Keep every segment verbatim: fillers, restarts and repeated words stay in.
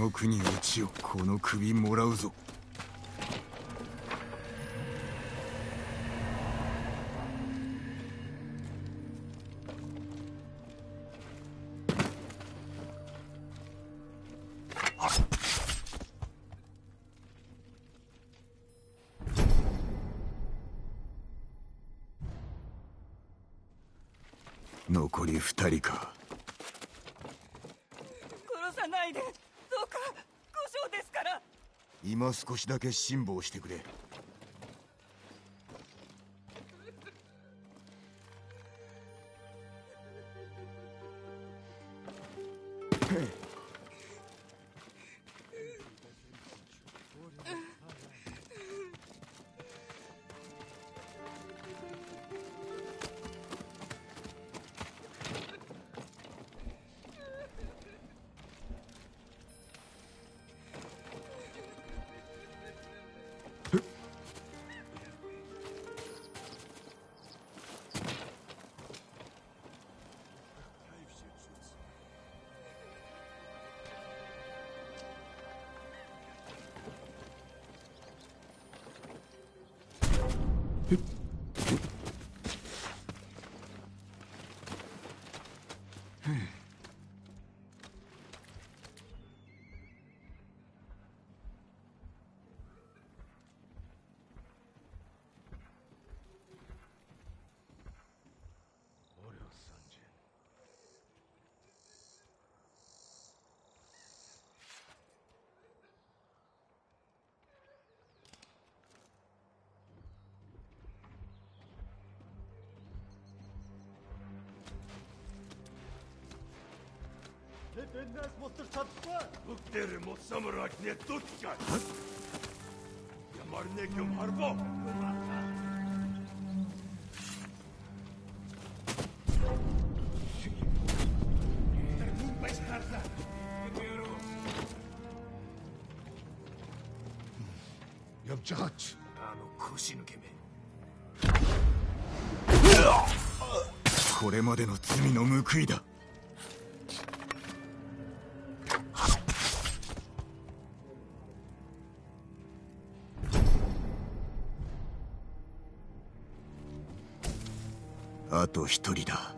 の国落ちよ。この首もらうぞ。残り二人か。 殺さないで、どうか。故障ですから。 今少しだけ辛抱してくれ。 الناس مستشفى بكتير مستمرك نتوتك يا مرنك يوم هربو ябжаач. 아노 쿠시누ケメこれまでの罪の報いだ。あと一人だ。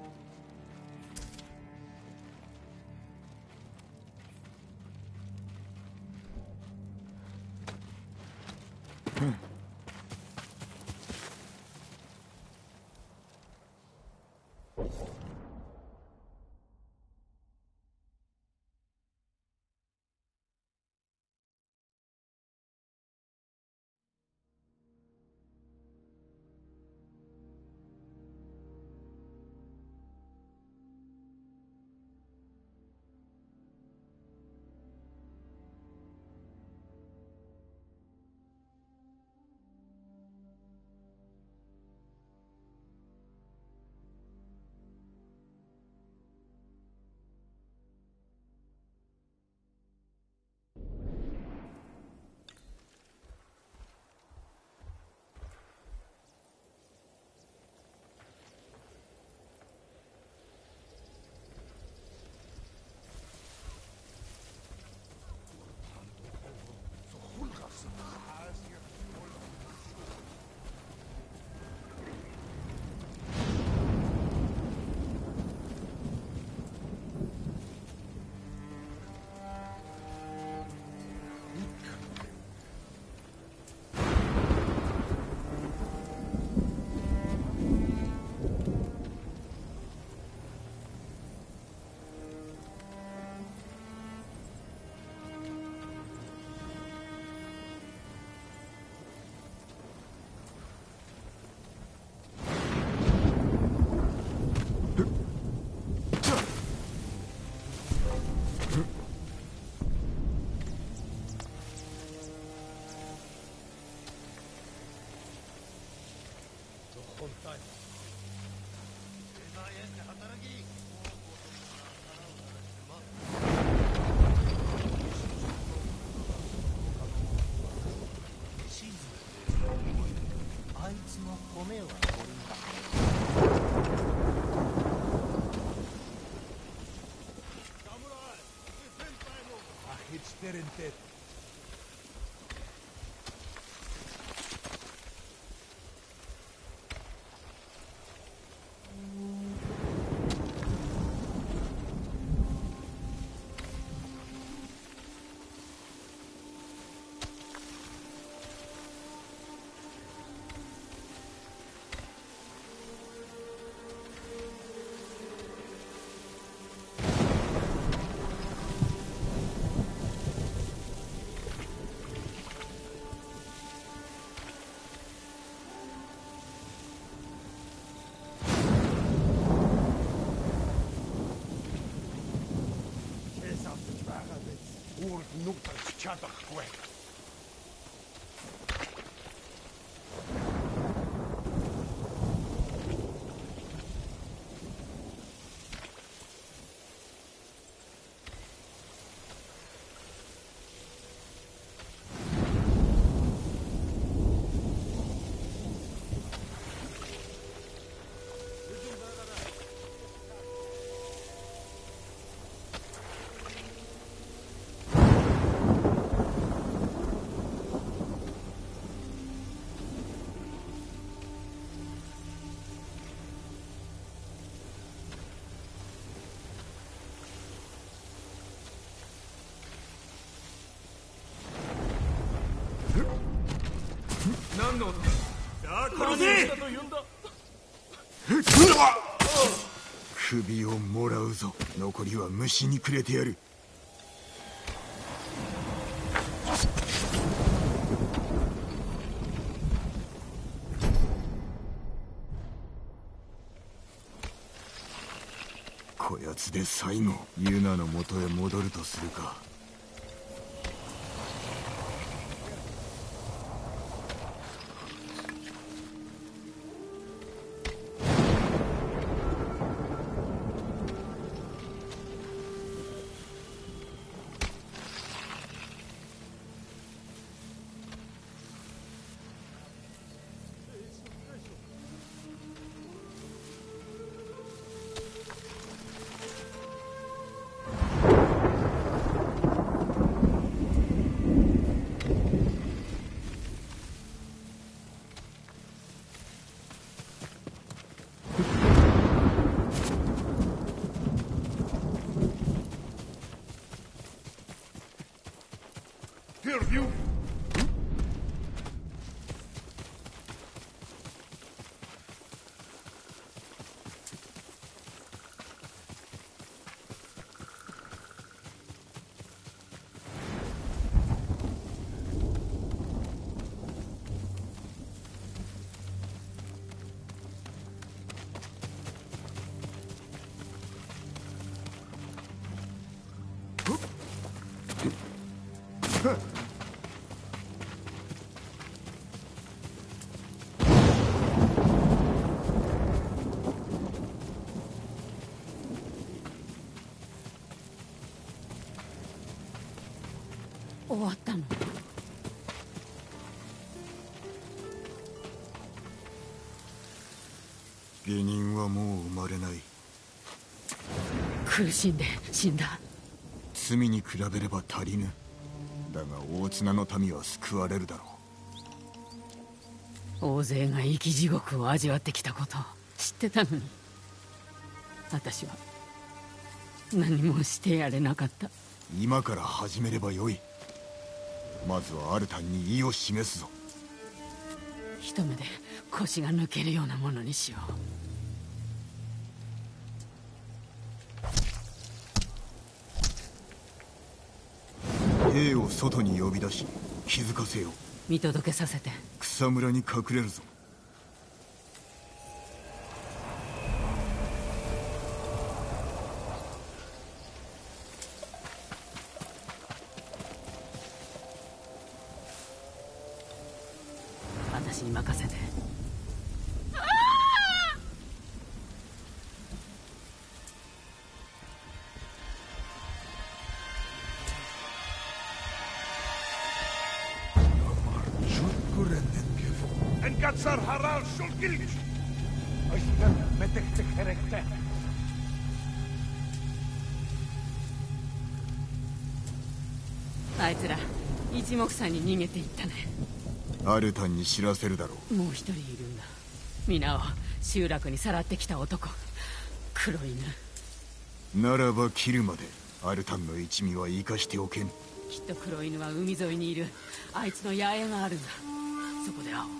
て Terente. Nukta chata kwe. 首をもらうぞ。残りは虫にくれてやる。こやつで最後ユナの元へ戻るとするか。 View. 終わったの？ 下人はもう生まれない。 苦しんで死んだ。 罪に比べれば足りぬ。だが大綱の民は救われるだろう。大勢が生き地獄を味わってきたことを知ってたのに、私は何もしてやれなかった。 今から始めればよい。まずはアルタンに意を示すぞ。 一目で腰が抜けるようなものにしよう。兵を外に呼び出し気づかせよう。 見届けさせて。 草むらに隠れるぞ。 私に任せて。 Enkatsar haral shulgilch. Aishtan metekte kerekte. あいつら一目散に逃げていったね。 アルタンに知らせるだろう。 もう一人いるんだ。皆を集落にさらってきた男、黒犬。 ならば切るまでアルタンの一味は生かしておけん。 きっと黒犬は海沿いにいる。あいつの野営があるんだ。そこで会おう。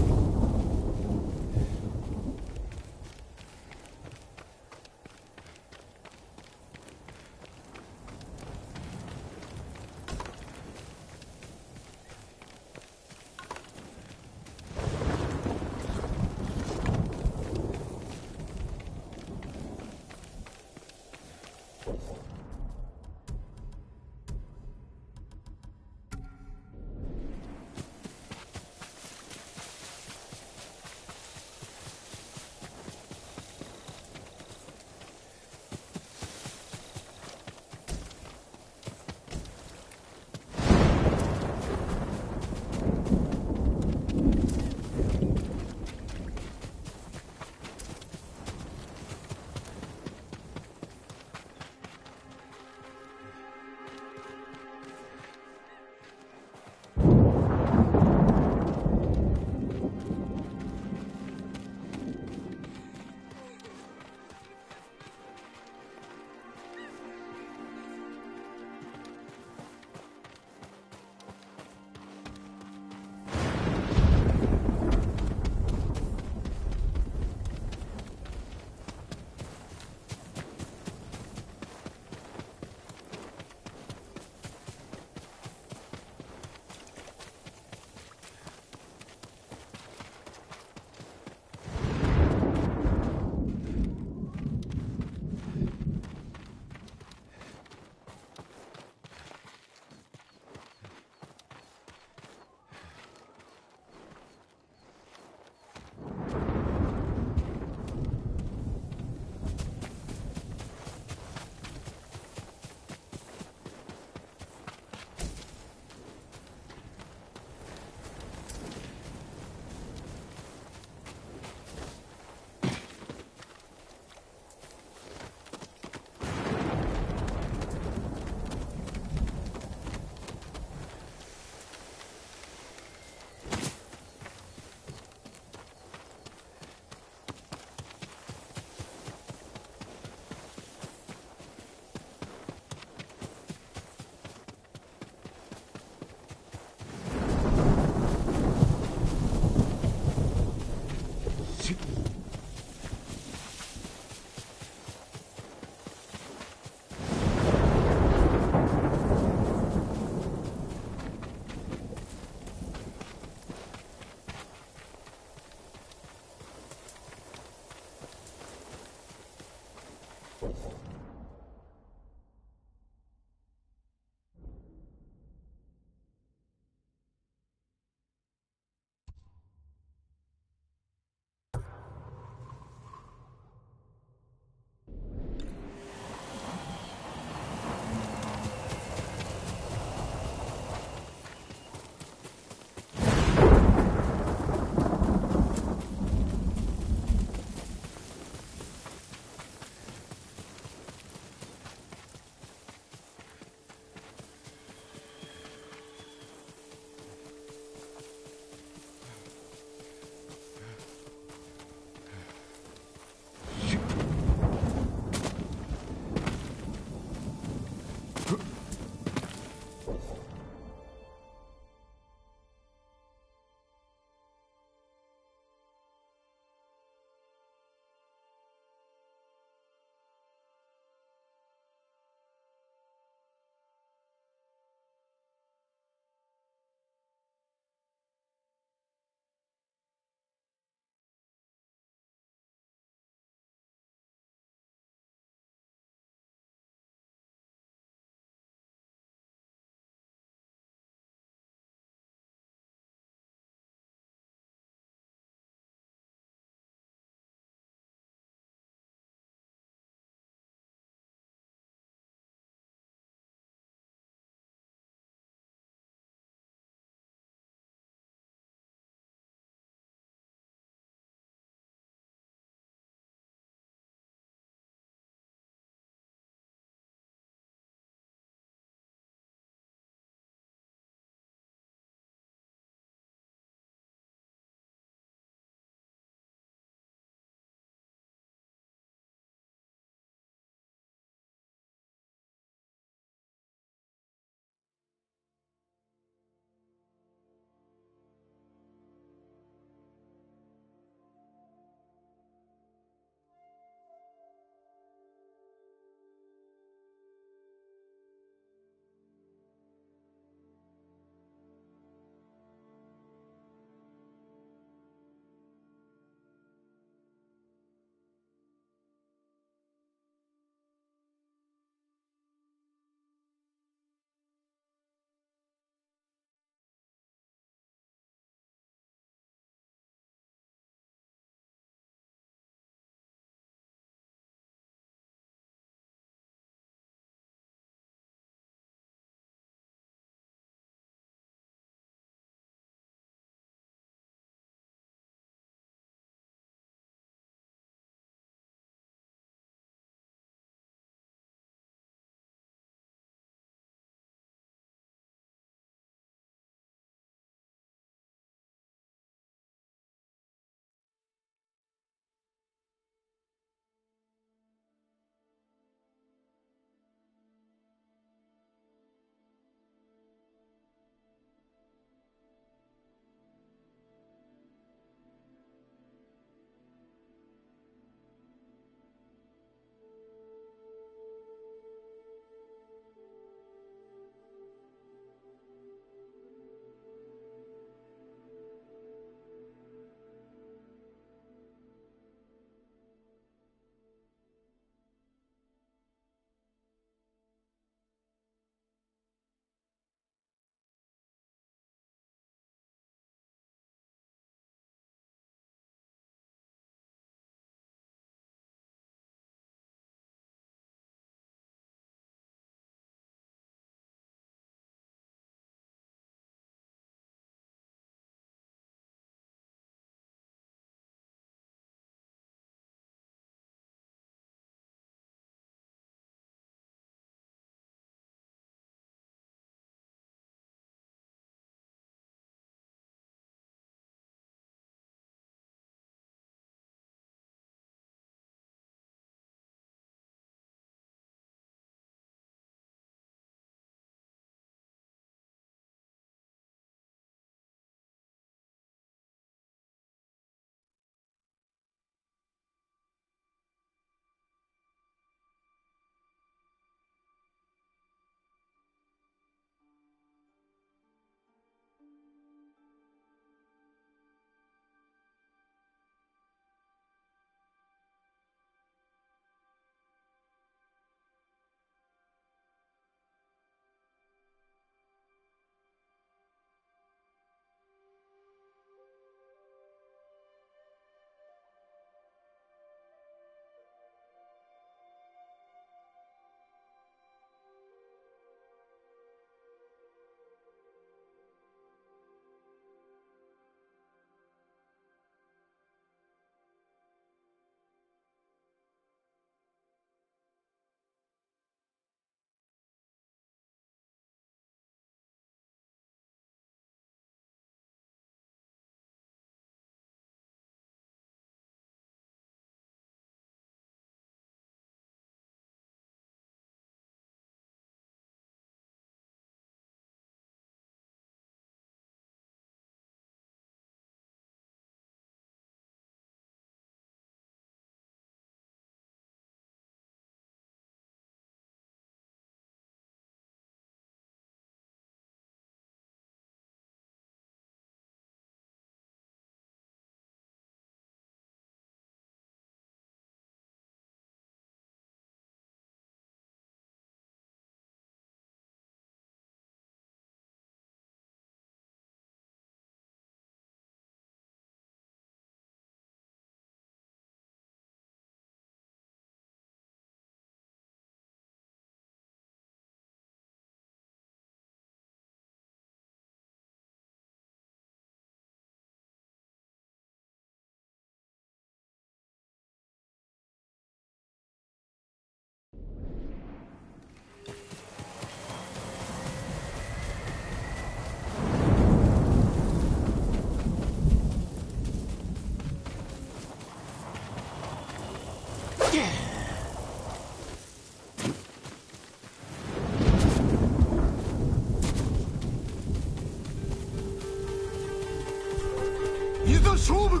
いざ勝負。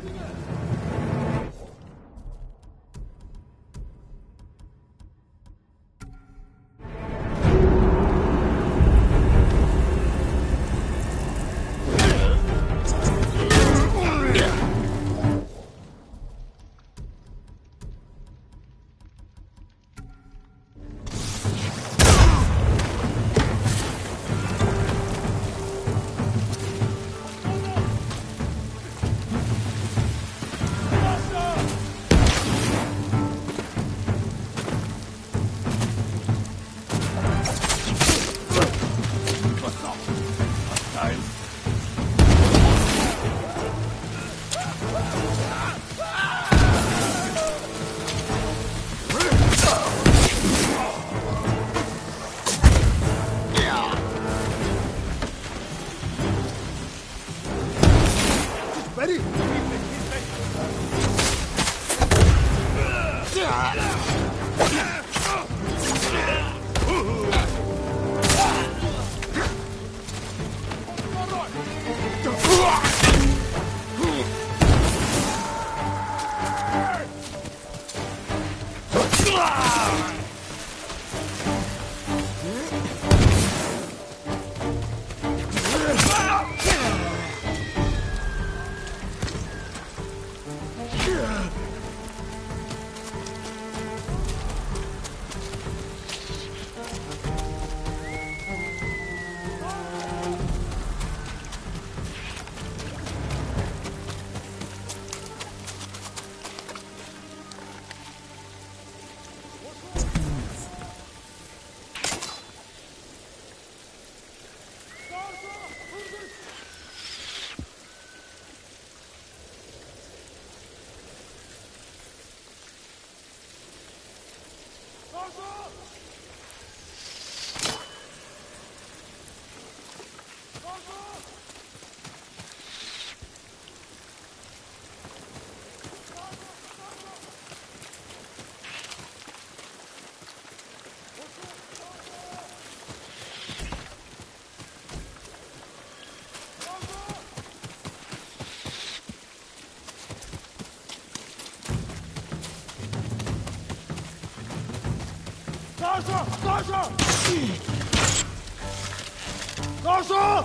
高手！高手！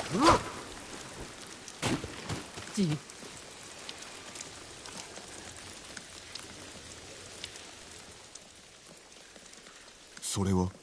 ジン、 それは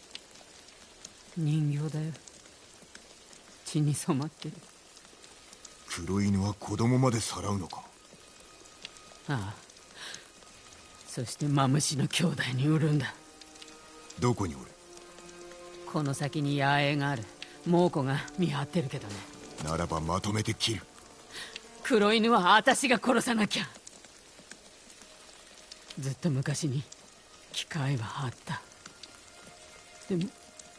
人形だよ。血に染まってる。 黒犬は子供までさらうのか。 ああ、そしてマムシの兄弟に売るんだ。 どこにおる。 この先に野営がある。猛虎が見張ってるけどね。 ならばまとめて切る。 黒犬は私が殺さなきゃ。ずっと昔に機会はあった。でも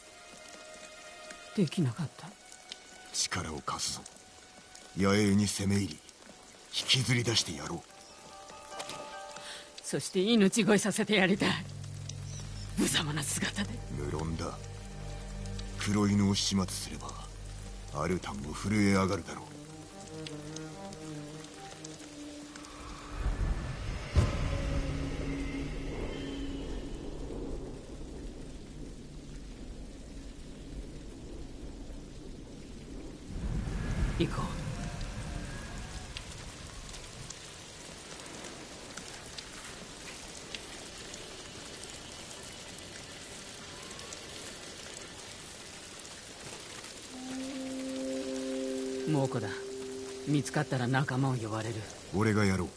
できなかった。 力を貸すぞ。野営に攻め入り引きずり出してやろう。 そして命乞いさせてやりたい。無様な姿で。 無論だ。黒犬を始末すればアルタンも震え上がるだろう。 行こう。猛虎だ。見つかったら仲間を呼ばれる。 俺がやろう。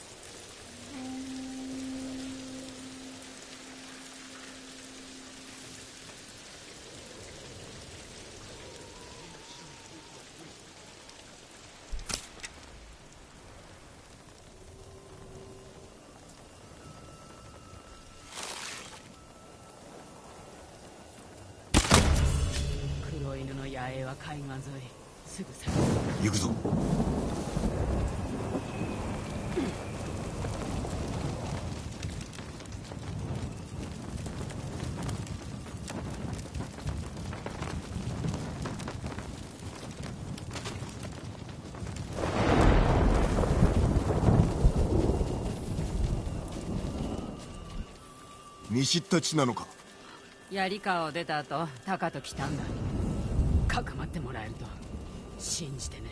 黒犬の野営は海岸沿い。すぐ先。 行くぞ。見知った地なのか。 槍川を出た後タカと来たんだ。かくまってもらえると信じてね。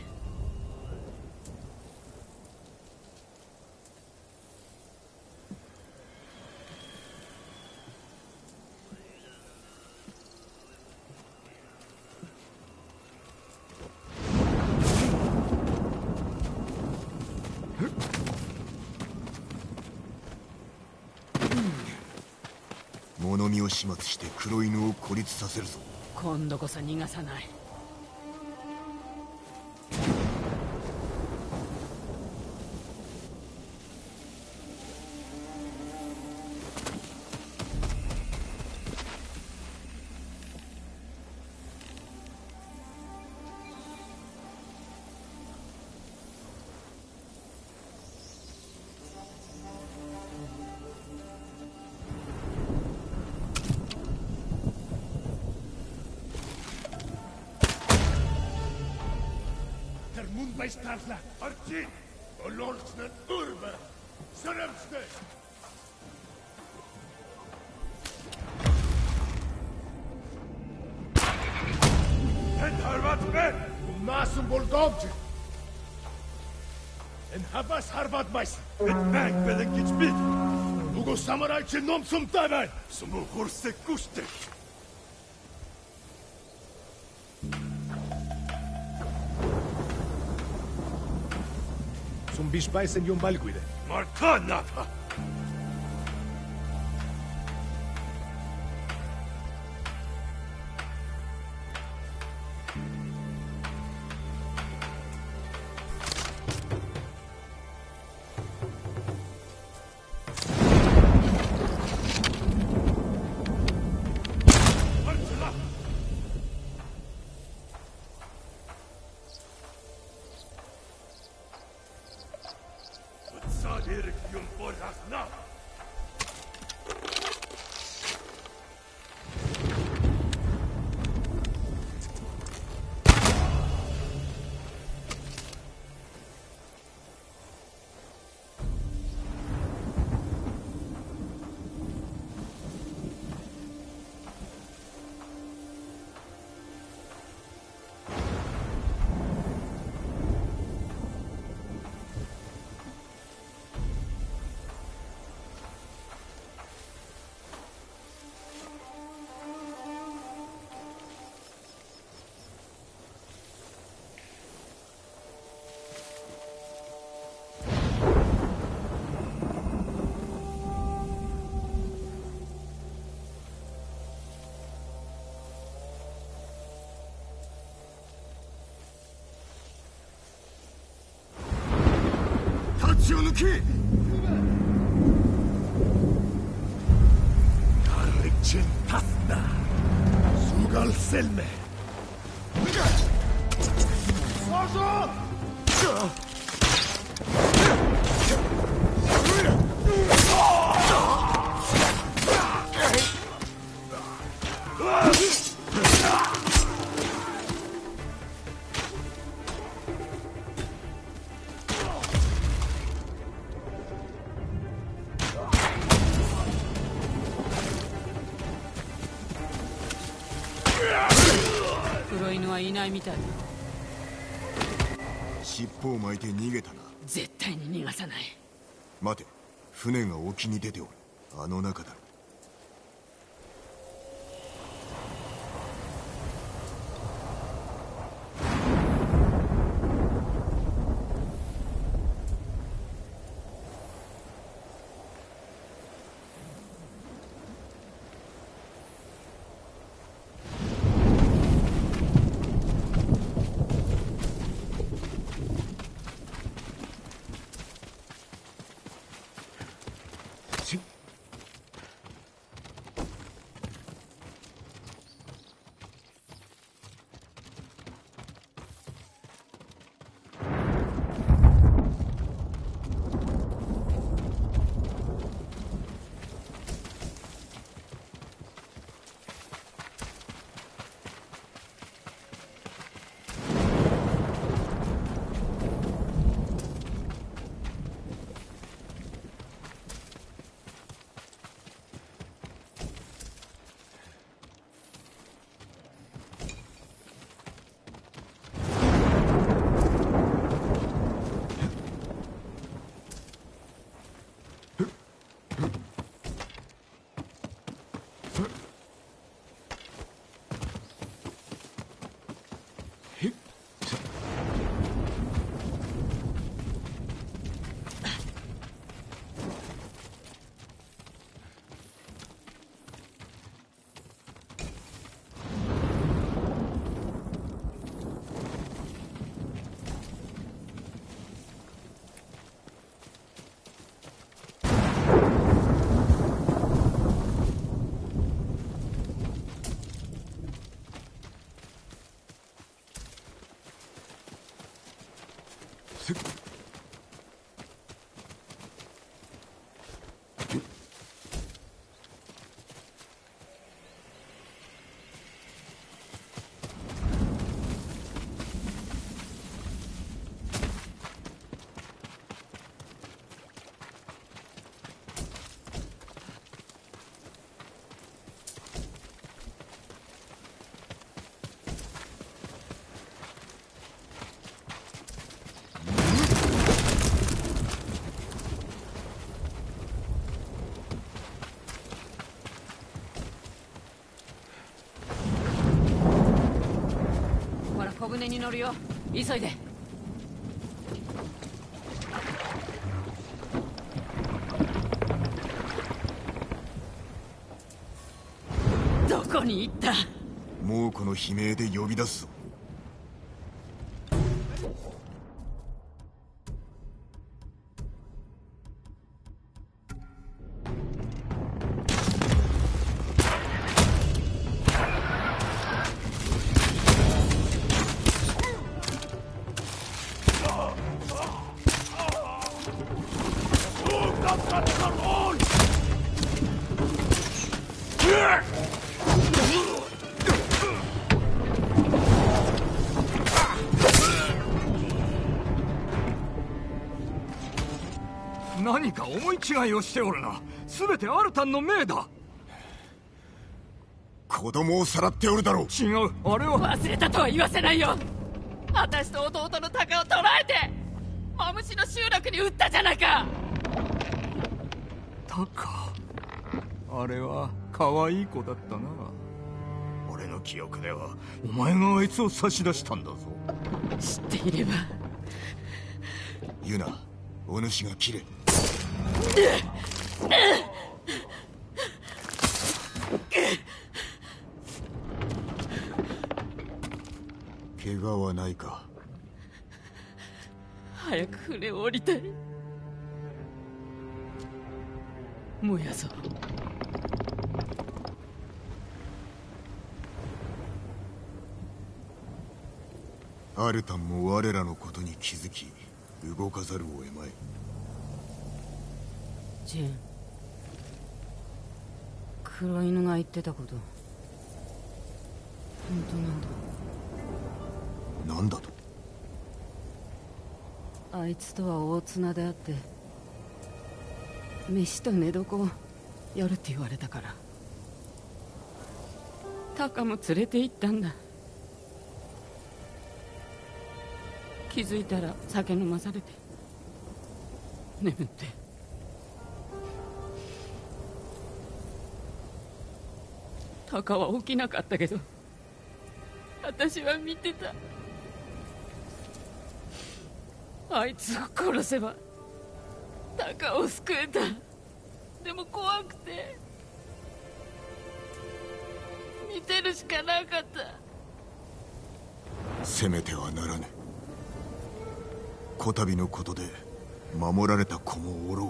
物見を始末して黒犬を孤立させるぞ。 今度こそ逃がさない。 Bij Starsla, Archie, Ololsnen Urbe, Saremste. En Harvat Ben, Masum Bolgomje. En Havas Harvat Mais, en Bank Belen Kitspit. Ugo Samurai Chinom Sum Taban, Sumu Horse Kuste. Sunt bispais en yon balguide. Martanata! を抜け。 Karlikchen Tasna. Sugal Selme. Bonjour! 黒犬はいないみたいだ。 尻尾を巻いて逃げたな。 絶対に逃がさない。 待て、船が沖に出ておる。あの中だろ。 小舟に乗るよ。急いで。どこに行った？ もうこの悲鳴で呼び出すぞ。 何か思い違いをしておるな。全てアルタンの命だ。 子供をさらっておるだろう。 違う、あれは。 忘れたとは言わせないよ。私と弟の鷹を捕らえてマムシの集落に撃ったじゃないか。 タカ、あれは可愛い子だったな。俺の記憶ではお前があいつを差し出したんだぞ。 知っていれば。 ユナ、お主が切れ。怪我はないか？ 早く船を降りたい。 燃やそう。 アルタンも我らのことに気づき動かざるを得まい。 ジェン、黒犬が言ってたこと本当なんだ。 なんだと？ あいつとは大綱であって飯と寝床をやるって言われたからタカも連れて行ったんだ。気づいたら酒飲まされて眠って。タカは起きなかったけど私は見てた。あいつを殺せばタカを救えた。でも怖くて見てるしかなかった。 攻めてはならぬ。こたびのことで守られた子もおろ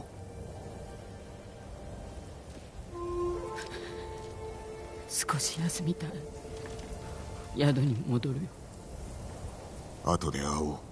う。 少し休みたい。宿に戻るよ。 後で会おう。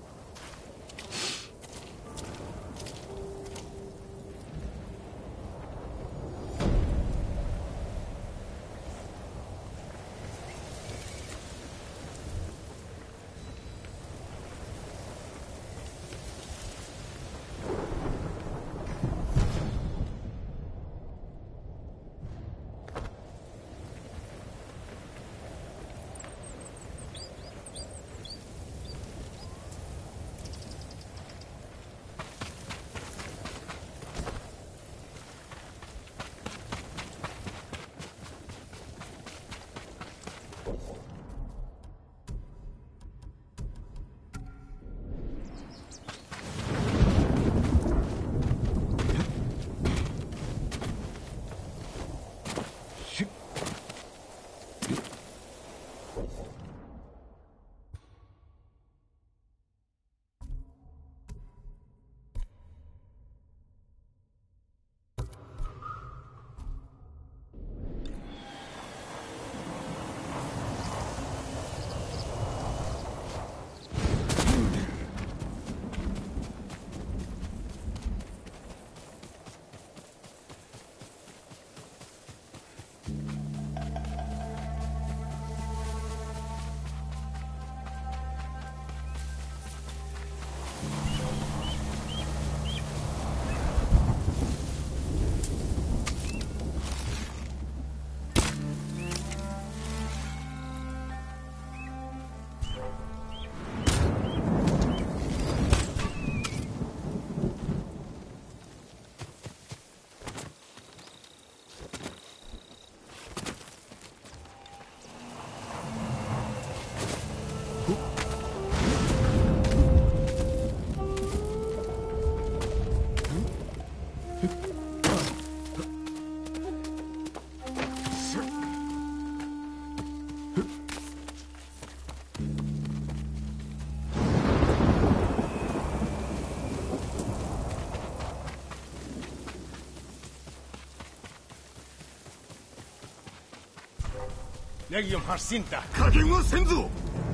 ヤギを発進だ。 加減はせんぞ。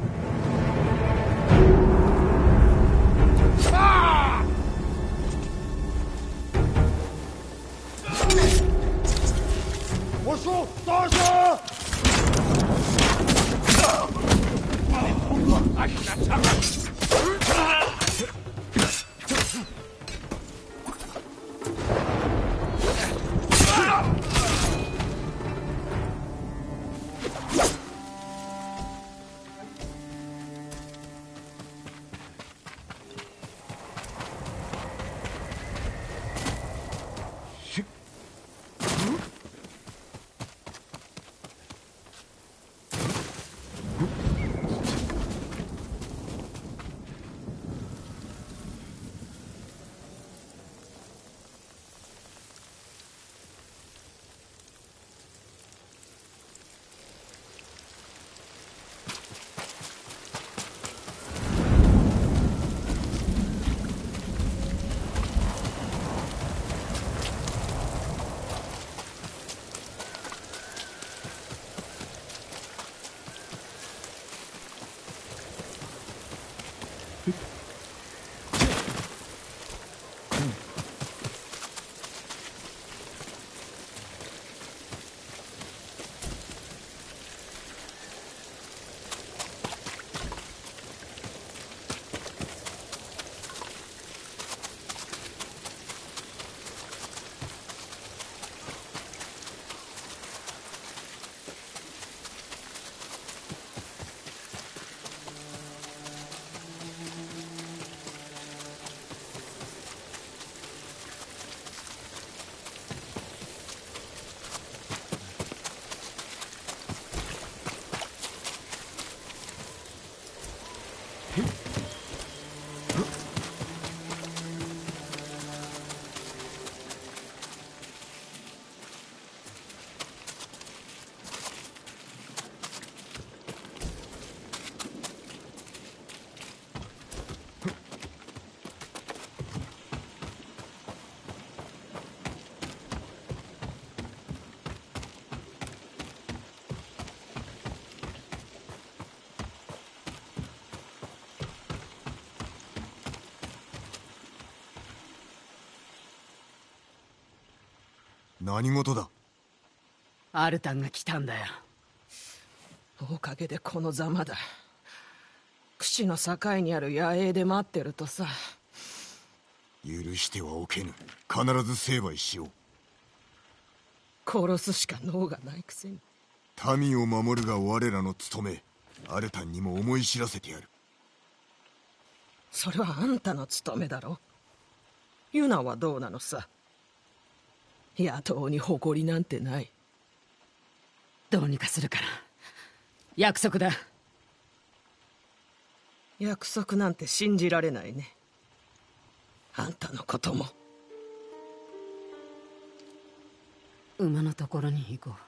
ああ！我说大声！哎呀，长啊！ 何事だ。 アルタンが来たんだよ。 おかげでこのざまだ。櫛の境にある野営で待ってるとさ。 許してはおけぬ。必ず成敗しよう。 殺すしか能がないくせに。 民を守るが我らの務め。アルタンにも思い知らせてやる。 それはあんたの務めだろ。ユナはどうなのさ。野党に誇りなんてない。 どうにかするから。約束だ。 約束なんて信じられないね。あんたのことも。 馬のところに行こう。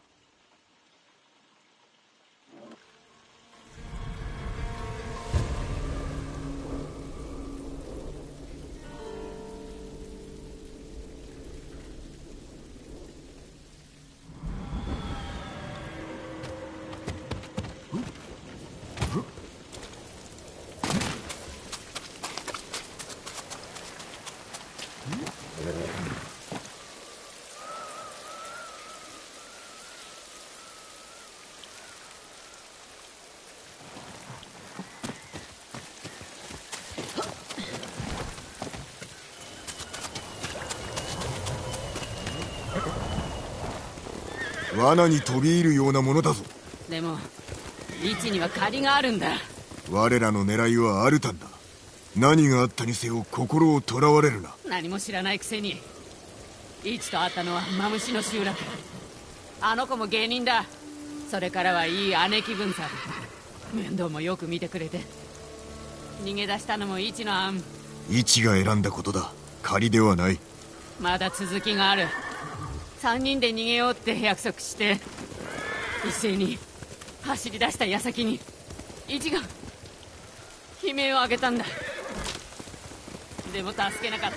罠に飛び入るようなものだぞ。 でも位置には借りがあるんだ。 我らの狙いはアルタンだ。何があったにせよ心をとらわれるな。 何も知らないくせに。イチと会ったのはマムシの集落。あの子も芸人だ。それからはいい姉貴分さ。面倒もよく見てくれて。逃げ出したのもイチの案。 イチが選んだことだ。仮ではない。 まだ続きがある。三人で逃げようって約束して一斉に走り出した矢先にイチが悲鳴を上げたんだ。でも助けなかった。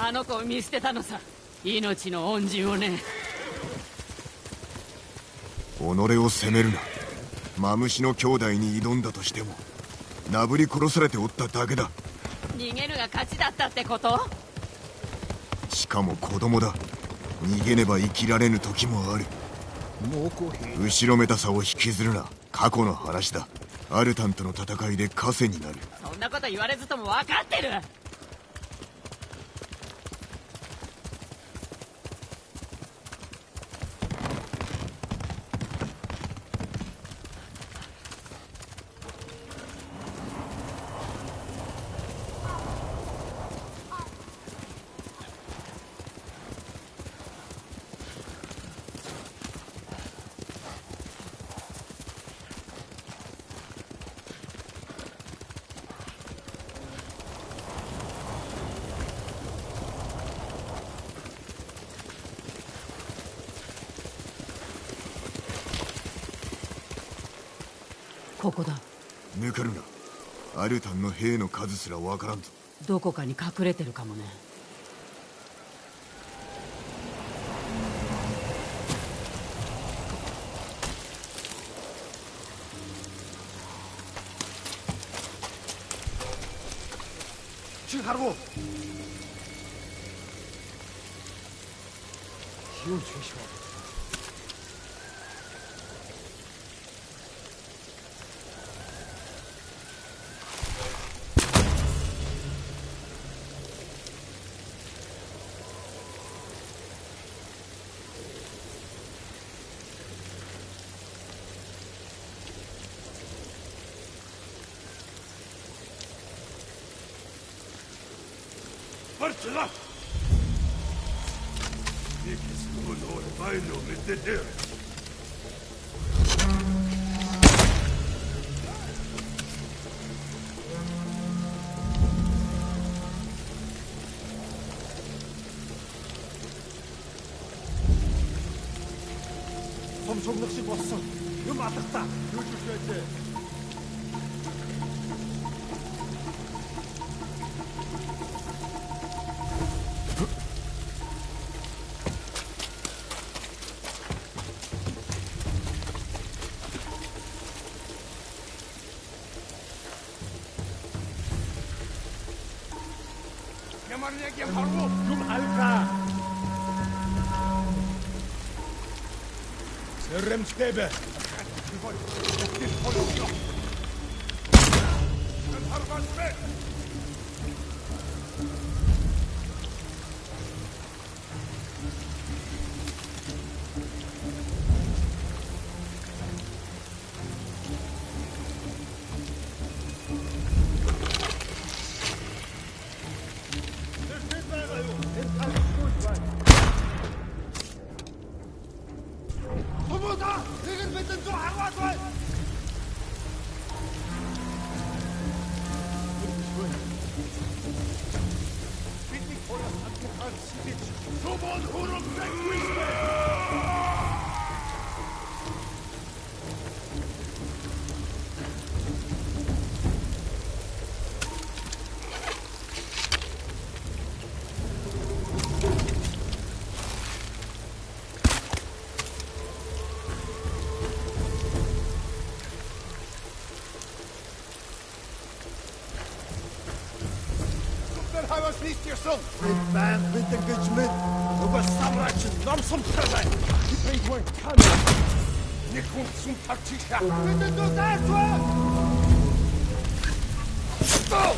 あの子を見捨てたのさ。命の恩人をね。 己を責めるな。マムシの兄弟に挑んだとしてもなぶり殺されておっただけだ。 逃げるが勝ちだったってこと？ しかも子供だ。逃げねば生きられぬ時もある。後ろめたさを引きずるな。過去の話だ。アルタンとの戦いで枷になる。 そんなこと言われずとも分かってる。ここだ。 抜かるな。アルタンの兵の数すらわからんぞ。 どこかに隠れてるかもね。 去哈罗。又去说。Marcha lá! Fique-se como no baile ou meter. 놈속낚시 왔어. 이거 맞았다. 이거 조심해야 돼. 좀 알까? Serem z tebe! Ik ben met een gejmet. Du bist Samratchen, nam zum Treffen. Ich bin wohl kann. Nicht kommt zum Taktika. Bitte du das was? Stop!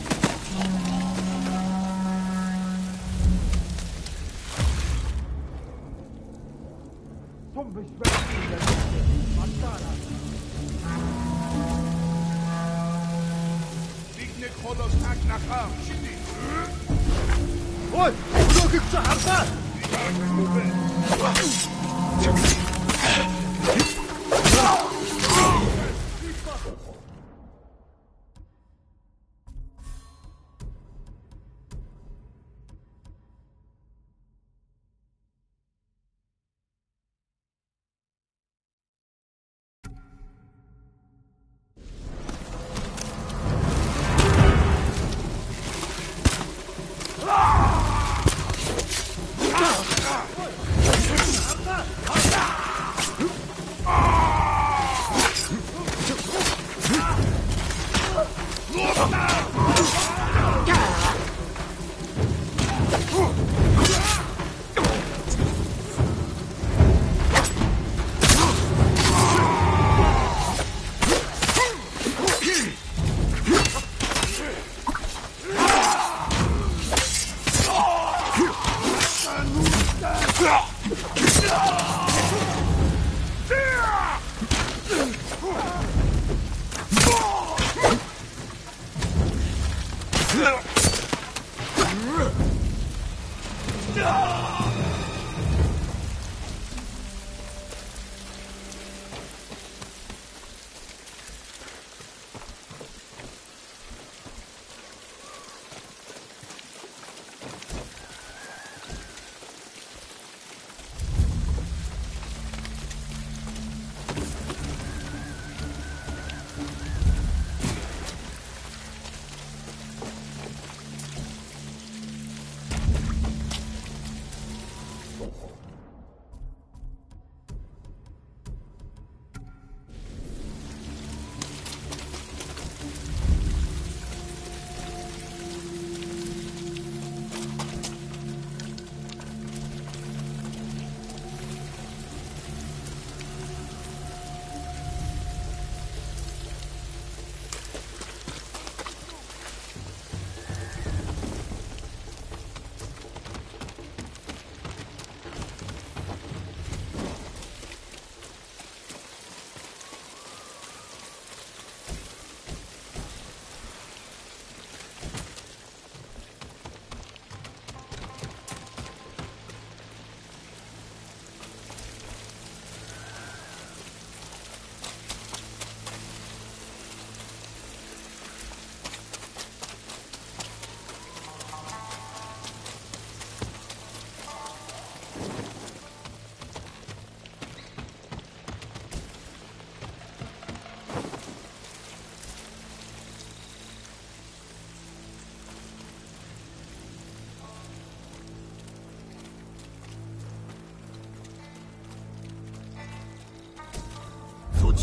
Zum Beschwerden. Matara. Digne Kolos Tag nach Arm. Ой, много чарба!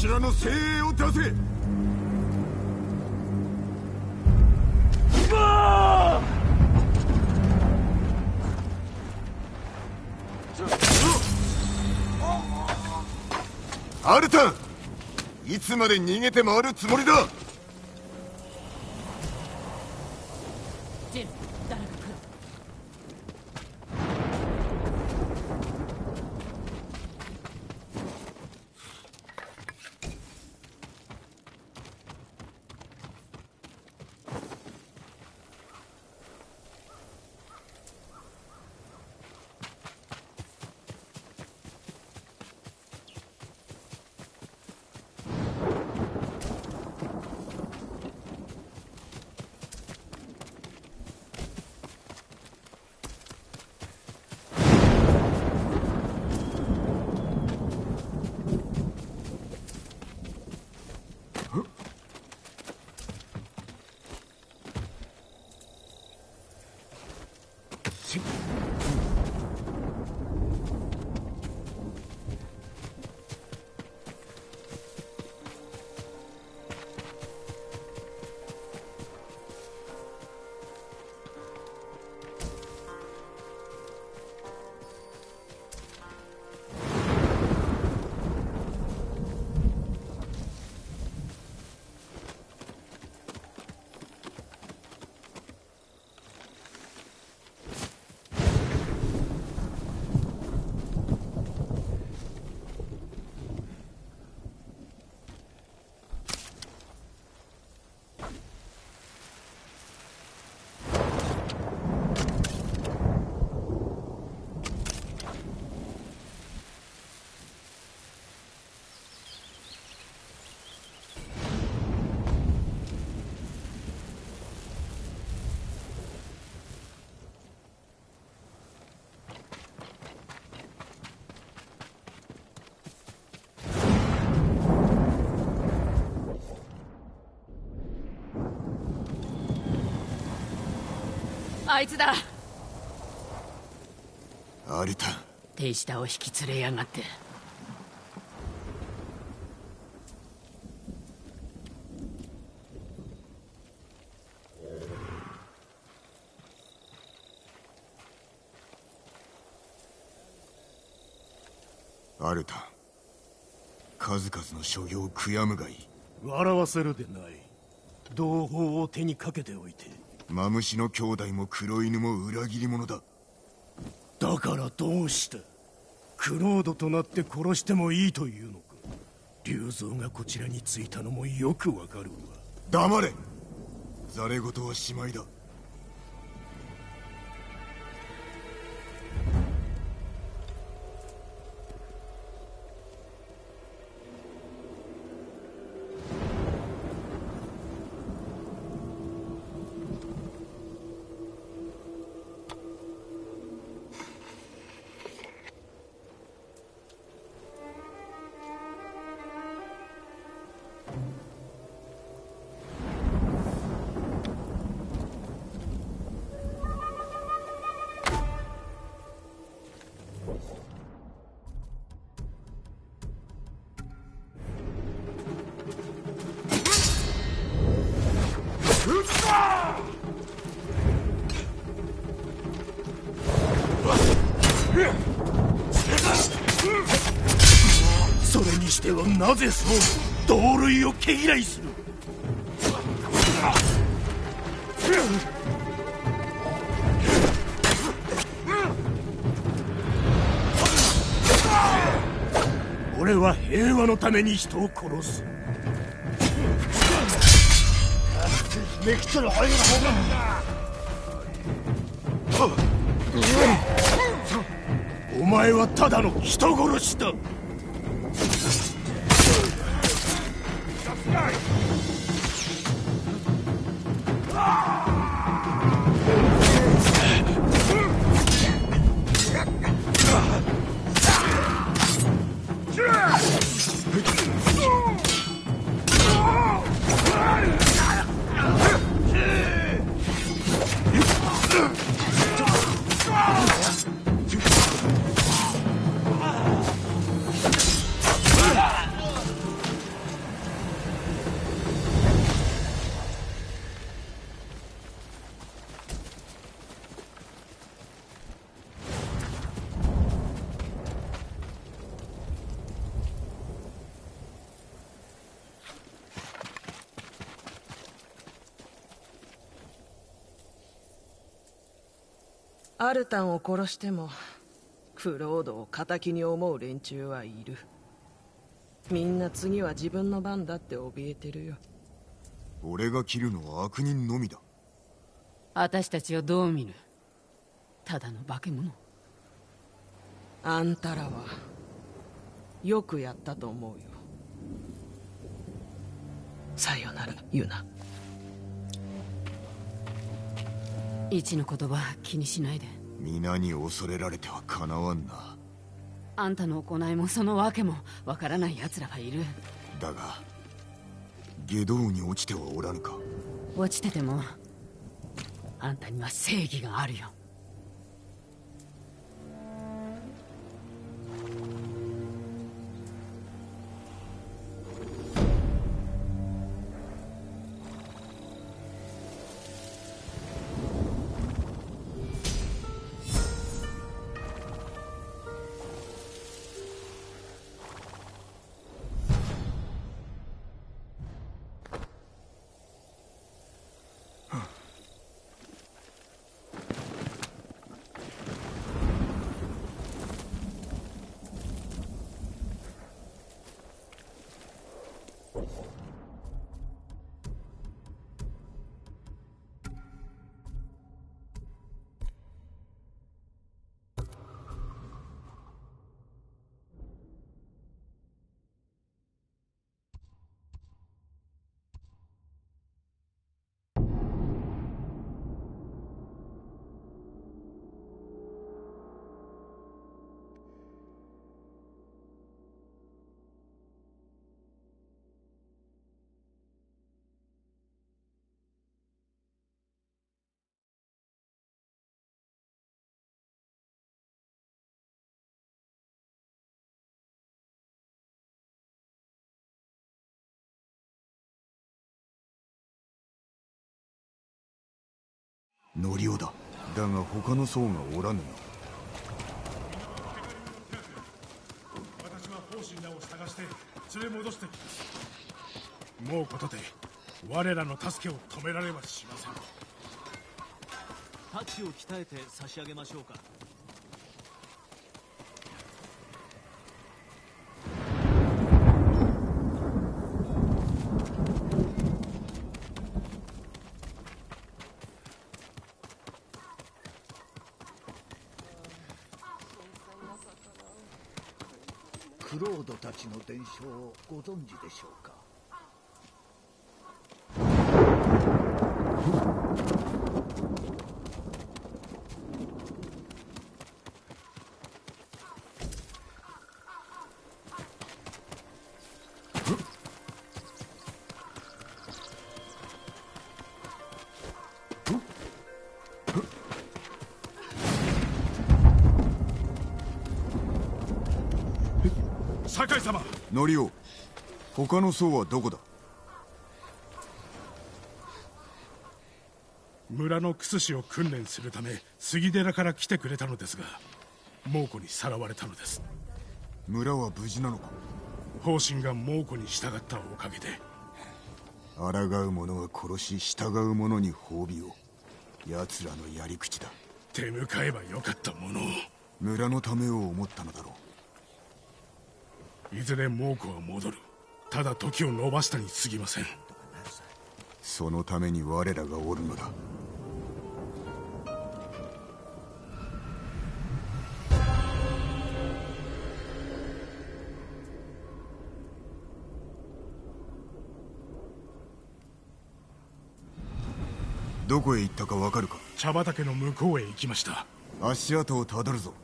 頭の精鋭を出せ。アルタン、いつまで逃げて回るつもりだ。 ジン、誰か来る。あいつだ。 アルタン、 手下を引き連れやがって。 アルタン、数々の所業を悔やむがいい。 笑わせるでない。同胞を手にかけておいて。 マムシの兄弟も黒犬も裏切り者だ。 だからどうした？クロードとなって殺してもいいというのか。竜蔵がこちらに着いたのもよくわかるわ。 黙れ。ざれ言はしまいだ。 それにしてはなぜそう同類を毛嫌いする。俺は平和のために人を殺す。お前はただの人殺しだ。 アルタンを殺してもクロードを敵に思う連中はいる。みんな次は自分の番だって怯えてるよ。 俺が切るのは悪人のみだ。 私たちをどう見る？ただの化け物。 あんたらはよくやったと思うよ。さよならユナ。 一の言葉気にしないで。 皆に恐れられてはかなわんな。 あんたの行いもその訳もわからない奴らがいる。 だが下道に落ちてはおらぬか。 落ちててもあんたには正義があるよ。 ノリオだ。だが他の僧がおらぬな。 私は法神らを探して連れ戻してきます。もうことで我らの助けを止められはしません。 太刀を鍛えて差し上げましょうか。 クロードたちの伝承をご存知でしょうか。 酒井様。 ノリオ、他の僧はどこだ？ 村のクスシを訓練するため杉寺から来てくれたのですが、猛虎にさらわれたのです。 村は無事なのか？ 方針が猛虎に従ったおかげで。 抗う者は殺し、従う者に褒美を。奴らのやり口だ。 手向かえばよかったものを。 村のためを思ったのだろう。 いずれ猛虎は戻る。ただ時を延ばしたに過ぎません。 そのために我らがおるのだ。どこへ行ったかわかるか？ 茶畑の向こうへ行きました。 足跡をたどるぞ。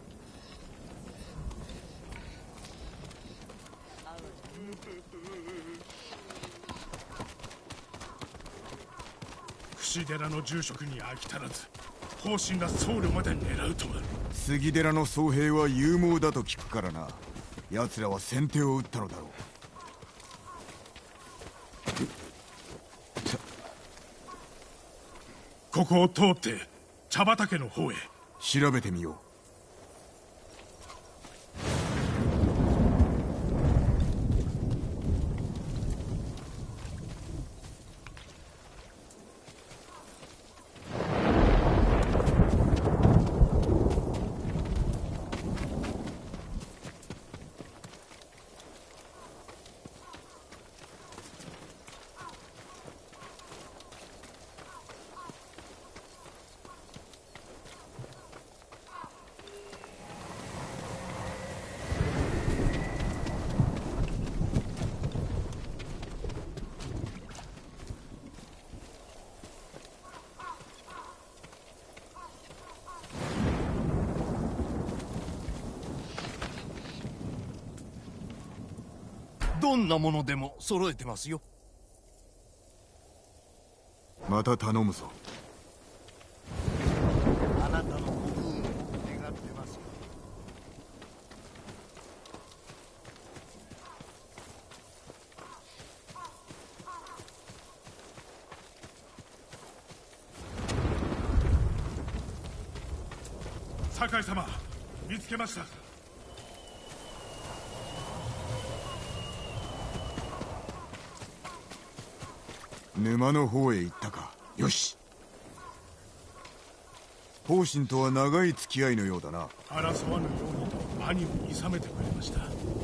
櫛寺の住職に飽き足らず、方針が僧侶まで狙うとは。 杉寺の僧兵は勇猛だと聞くからな。奴らは先手を打ったのだろう。 ここを通って茶畑の方へ。 調べてみよう。 どんなものでも揃えてますよ。 また頼むぞ。 あなたのご不運を願ってますよ。 酒井様、見つけました。 沼の方へ行ったか。よし。方針とは長い付き合いのようだな。 争わぬようにと兄をいさめてくれました。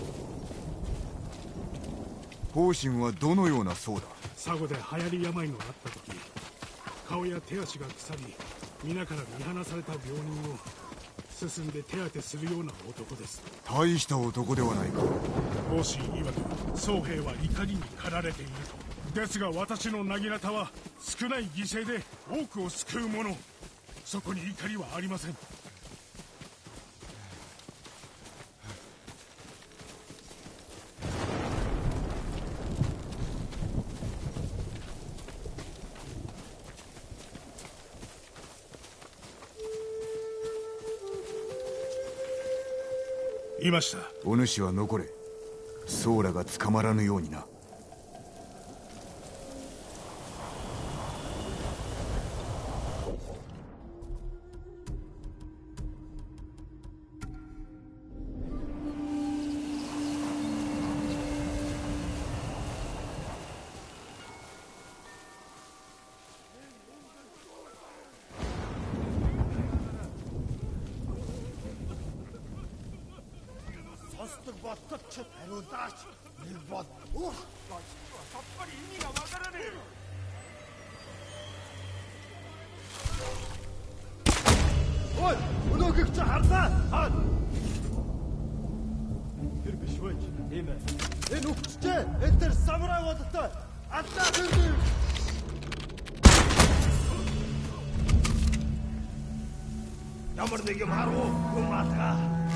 方針はどのような僧だ。 佐護で流行り病のあった時、顔や手足が腐り皆から見放された病人を進んで手当てするような男です。 大した男ではないか。 方針曰く僧兵は怒りに駆られていると。ですが私の薙刀は少ない犠牲で多くを救うもの。そこに怒りはありません。いました。 お主は残れ。僧らが捕まらぬようにな。 Ой, өнөөгч харлаа. Тэр биш вэ? Тийм ээ. Энэ үхчихээ. Энэ тэр самурай болтой. Алдаа тэр. Ямар нэг юм харуу. Гүматга.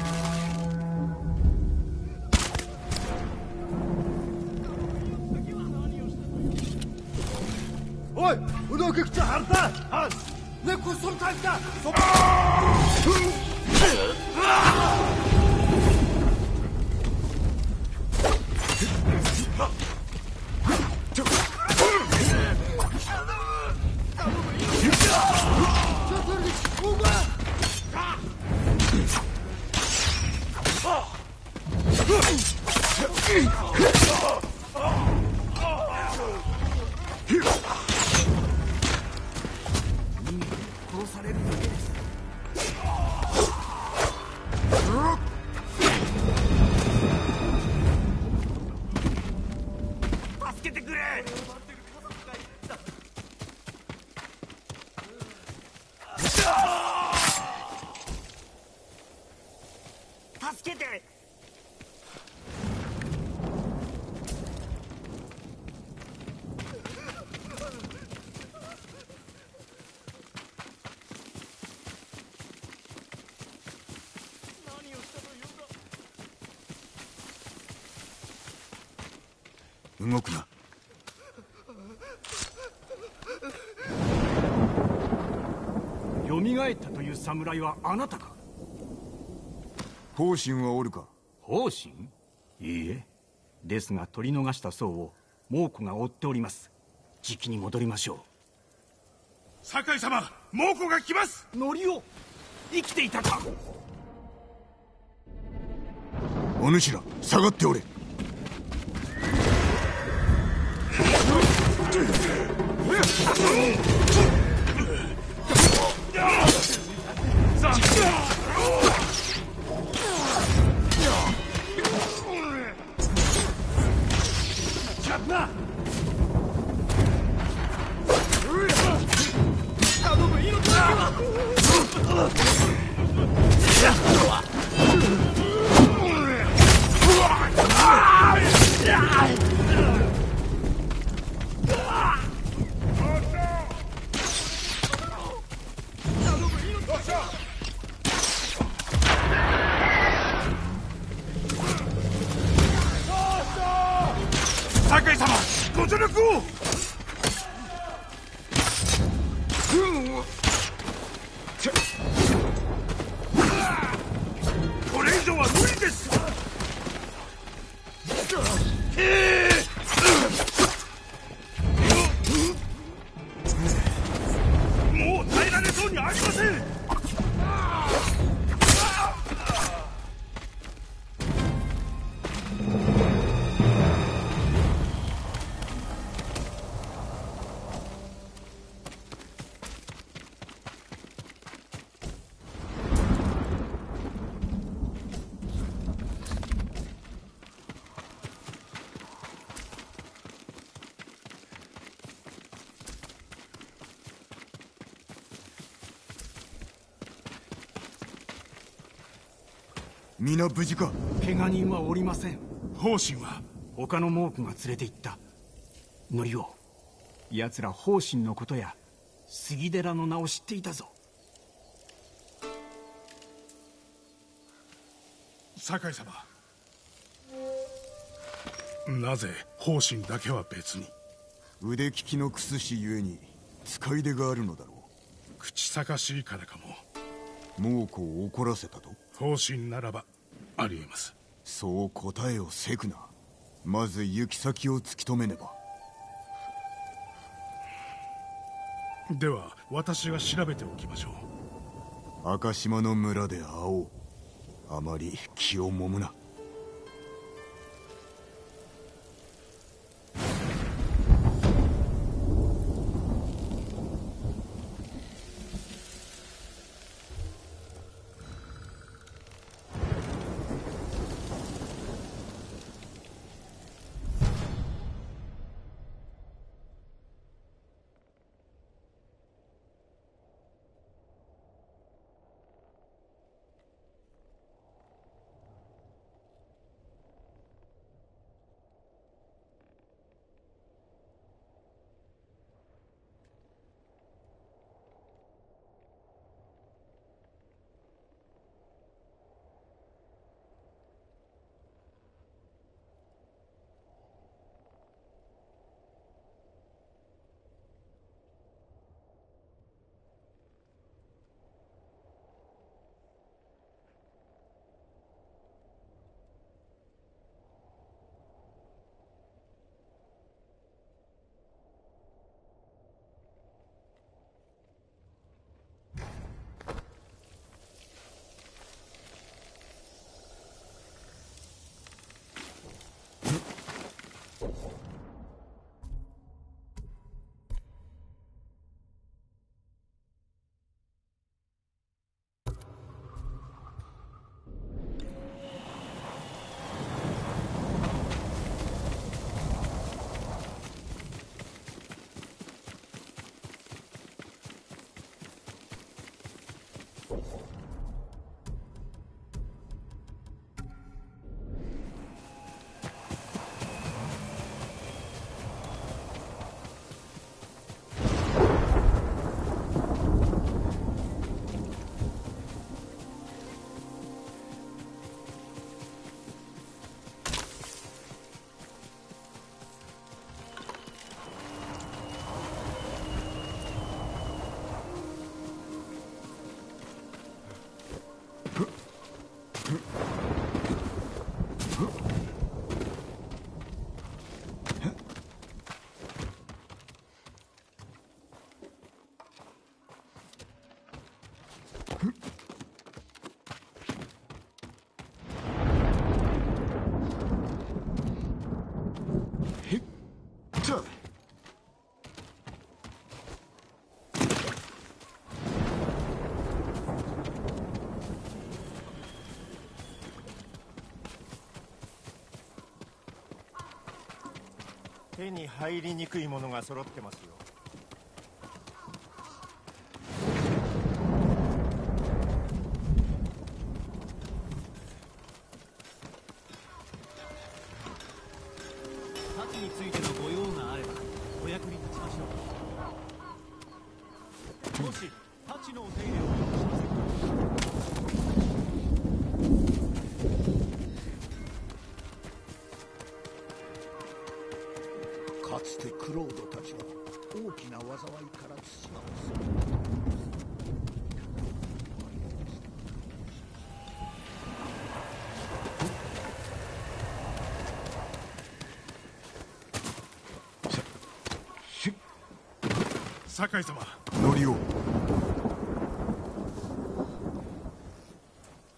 Ой, өнөөгч харлаа. Нэг хүн сум тагтаа.動くな。 蘇ったという侍はあなたか。 方針はおるか。 方針？いいえ。ですが取り逃した僧を猛虎が追っております。じきに戻りましょう。 酒井様、猛虎が来ます。 ノリオ、生きていたか。 お主ら下がっておれ。 ありません。 皆無事か？ 怪我人はおりません。 方針は他の猛虎が連れて行った。ノリオ、奴ら方針のことや杉寺の名を知っていたぞ。 酒井様、なぜ方針だけは別に？ 腕利きのクス氏ゆえに使い出があるのだろう。 口さかしいからかも。 猛虎を怒らせたと？ 方針ならばありえます。 そう答えをせくな。まず行き先を突き止めねば。 では私が調べておきましょう。赤島の村で会おう。あまり気をもむな。 手に入りにくいものが揃ってますよ。 太刀についてのご用があればお役に立ちましょう。もし太刀のお手入れをよろしませんか。 かつてクロードたちは大きな災いから土が酒井様、 ノリオ、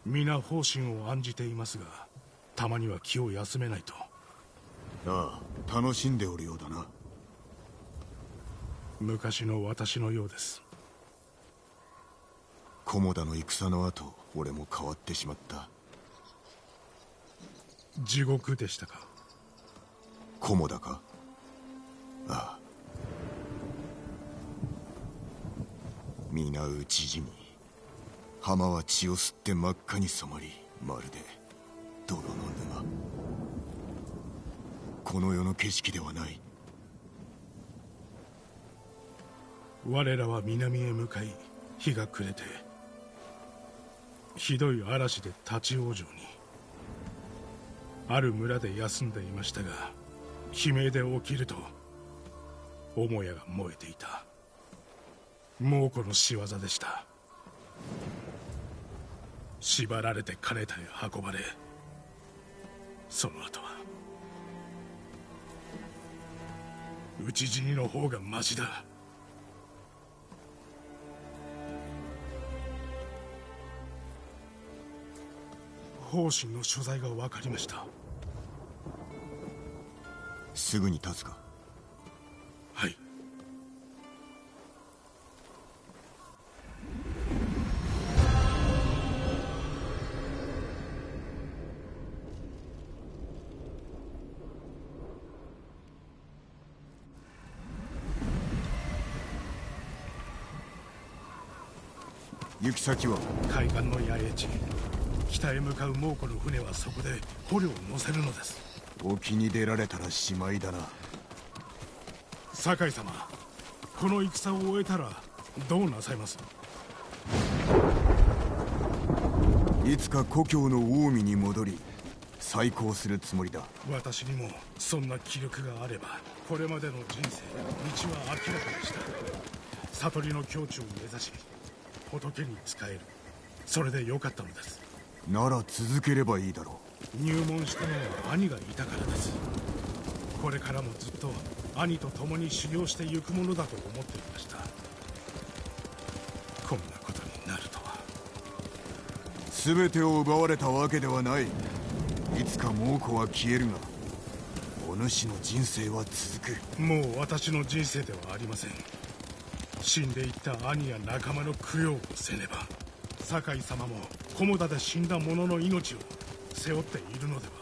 皆方針を案じていますが、たまには気を休めないと。 ああ、楽しんでおるようだな。 昔の私のようです。 菰田の戦の後、俺も変わってしまった。 地獄でしたか。 菰田か。ああ、皆討ち死に、浜は血を吸って真っ赤に染まり、まるで泥の沼。この世の景色ではない。 我らは南へ向かい、日が暮れてひどい嵐で立ち往生に。ある村で休んでいましたが、悲鳴で起きると母屋が燃えていた。猛虎の仕業でした。縛られて枯れたへ運ばれ、その後は討ち死にの方がマシだ。方針の所在が分かりました。 すぐに立つか。 はい。 行き先は海岸の野営地。北へ向かう猛虎の船はそこで捕虜を乗せるのです。 沖に出られたらしまいだな。 酒井様、この戦を終えたらどうなさいます？ いつか故郷の近江に戻り再興するつもりだ。 私にもそんな気力があれば。これまでの人生、道は明らかでした。悟りの境地を目指し仏に仕える、それでよかったのです。 なら続ければいいだろう。入門したのは兄がいたからです。これからもずっと兄と共に修行してゆくものだと思っていました。こんなことになるとは。 全てを奪われたわけではない。いつか猛虎は消えるが、お主の人生は続く。 もう私の人生ではありません。死んでいった兄や仲間の供養をせねば。酒井様も菰田で死んだ者の命を背負っているので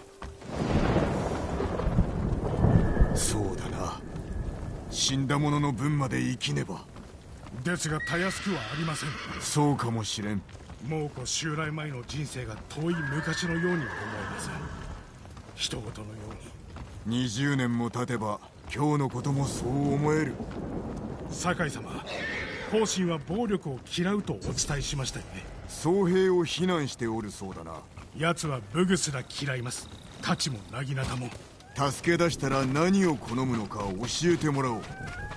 は。そうだな。死んだ者の分まで生きねば。 ですがたやすくはありません。 そうかもしれん。 猛虎襲来前の人生が遠い昔のように思います。人事のように。にじゅうねんも経てば今日のこともそう思える。 酒井様、方針は暴力を嫌うとお伝えしましたよね。 僧兵を非難しておるそうだな。 奴は武具すら嫌います。太刀も薙刀も。 助け出したら何を好むのか教えてもらおう。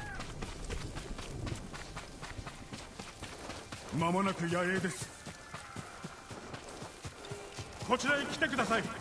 間もなく野営です。こちらへ来てください。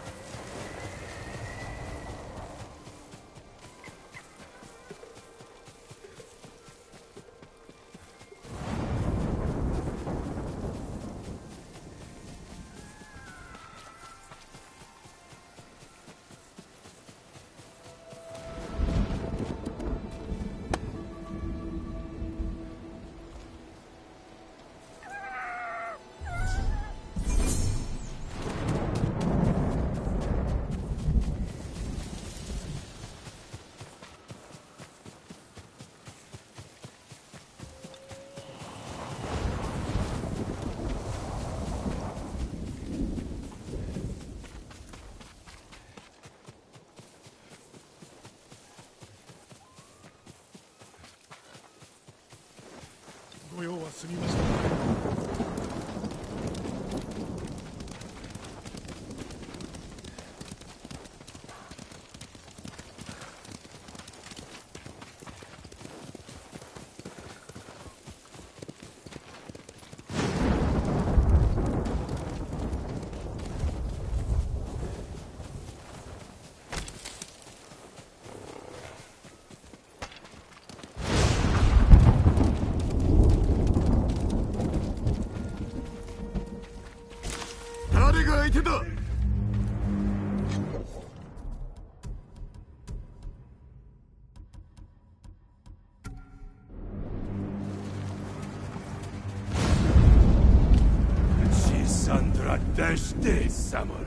ご用は済みました。 相手だ。 Sandra Dashte Samurai.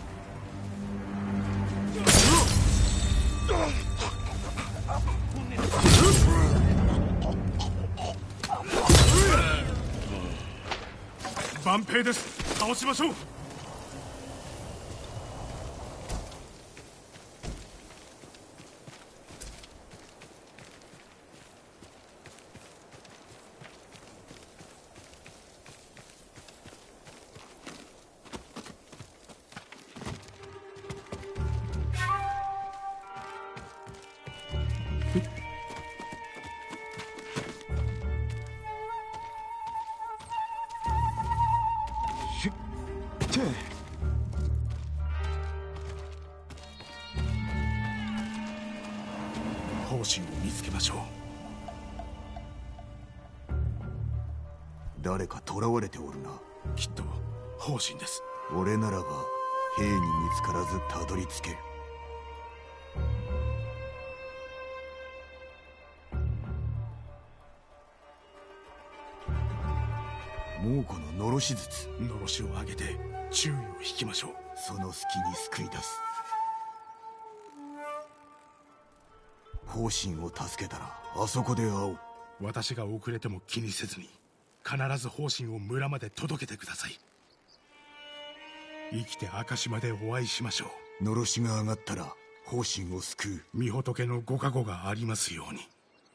Banpei です。倒しましょう。方針を見つけましょう。 誰か囚われておるな。 きっと方針です。 俺ならば兵に見つからずたどり着ける。猛虎ののろし術。 のろしを上げて注意を引きましょう。 その隙に救い出す。方針を助けたらあそこで会おう。 私が遅れても気にせずに必ず方針を村まで届けてください。生きて明石までお会いしましょう。のろしが上がったら方針を救う。 御仏のご加護がありますように。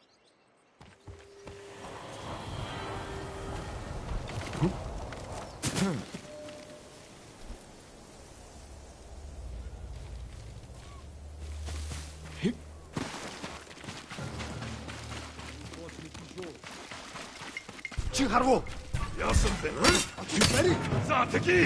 Чихаргу. Яасан бэ? Чигээрий. За тэки.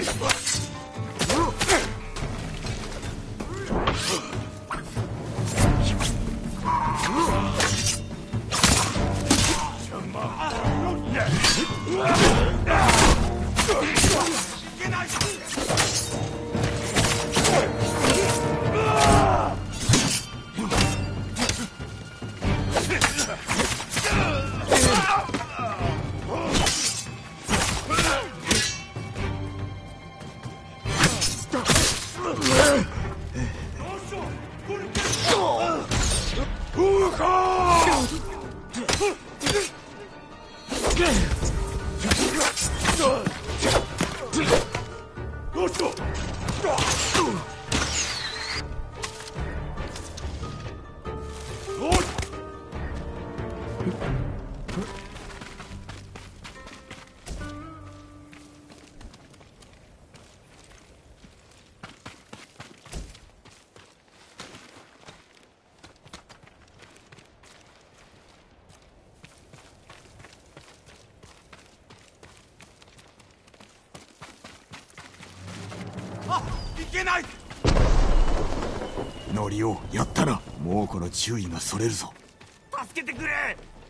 ノリオ、やったな。猛虎の注意がそれるぞ。 助けてくれ。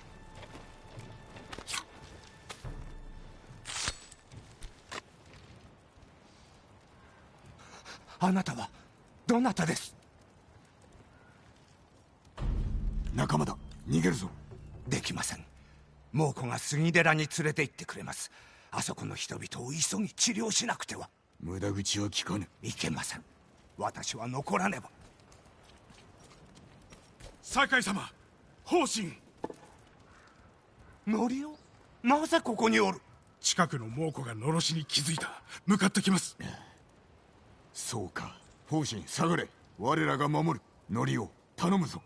あなたはどなたです？ 仲間だ。逃げるぞ。 できません。猛虎が杉寺に連れて行ってくれます。あそこの人々を急ぎ治療しなくては。 無駄口は聞かぬ。 いけません。私は残らねば。 酒井様、方針。 ノリオ、なぜここにおる？ 近くの猛虎がのろしに気づいた。向かってきます。 そうか。方針下がれ。我らが守る。ノリオ、頼むぞ。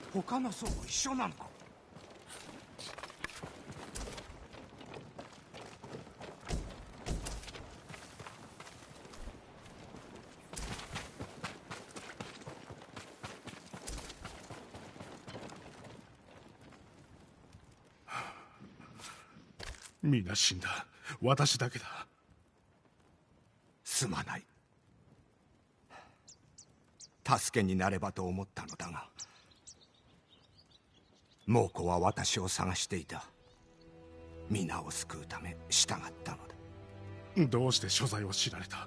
他の層も一緒なのか？ みんな死んだ。私だけだ。 すまない。助けになればと思ったのだが、猛虎は私を探していた。皆を救うため従ったのだ。 どうして所在を知られた？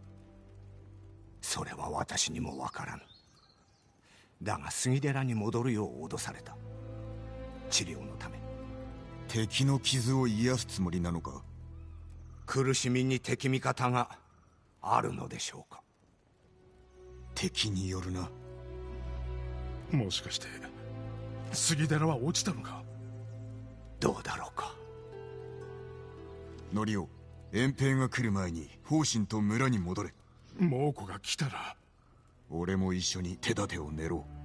それは私にもわからぬ。だが杉寺に戻るよう脅された。治療のため。 敵の傷を癒すつもりなのか？ 苦しみに敵味方があるのでしょうか？ 敵によるな。 もしかして杉寺は落ちたのか？ どうだろうか。 ノリオ、遠兵が来る前に方針と村に戻れ。 猛虎が来たら俺も一緒に手立てを練ろう。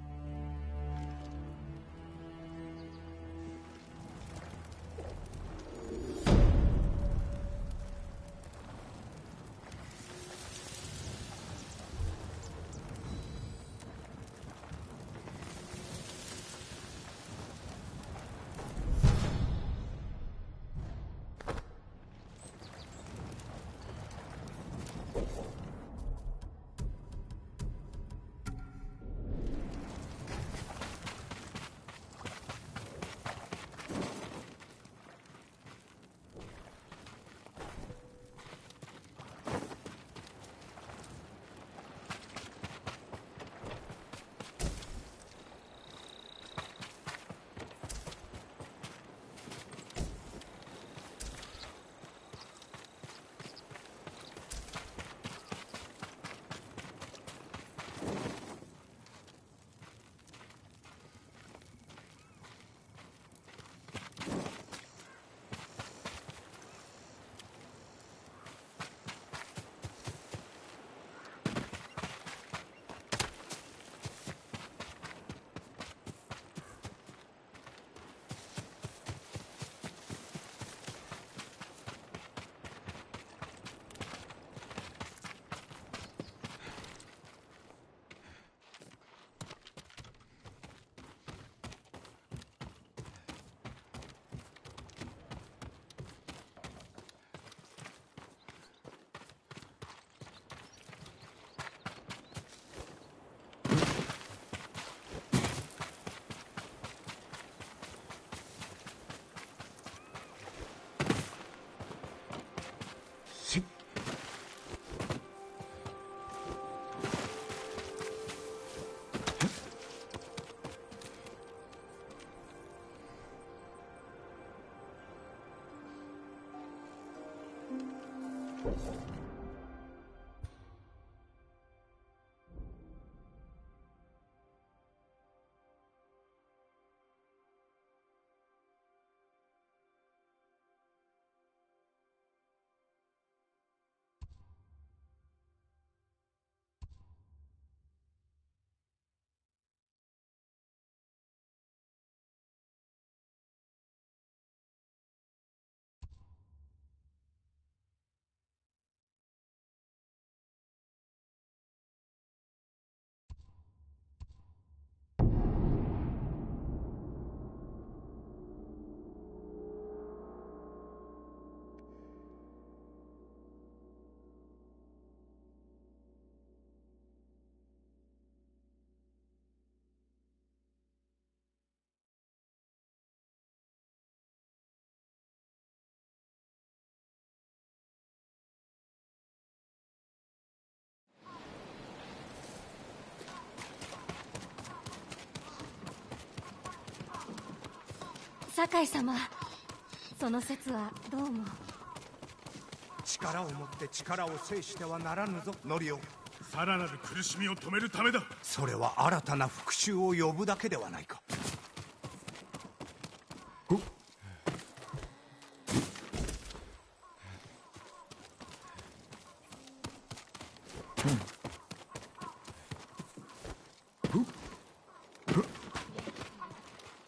酒井様、その説はどうも。 力を持って力を制してはならぬぞ、ノリオ。 さらなる苦しみを止めるためだ。 それは新たな復讐を呼ぶだけではないか。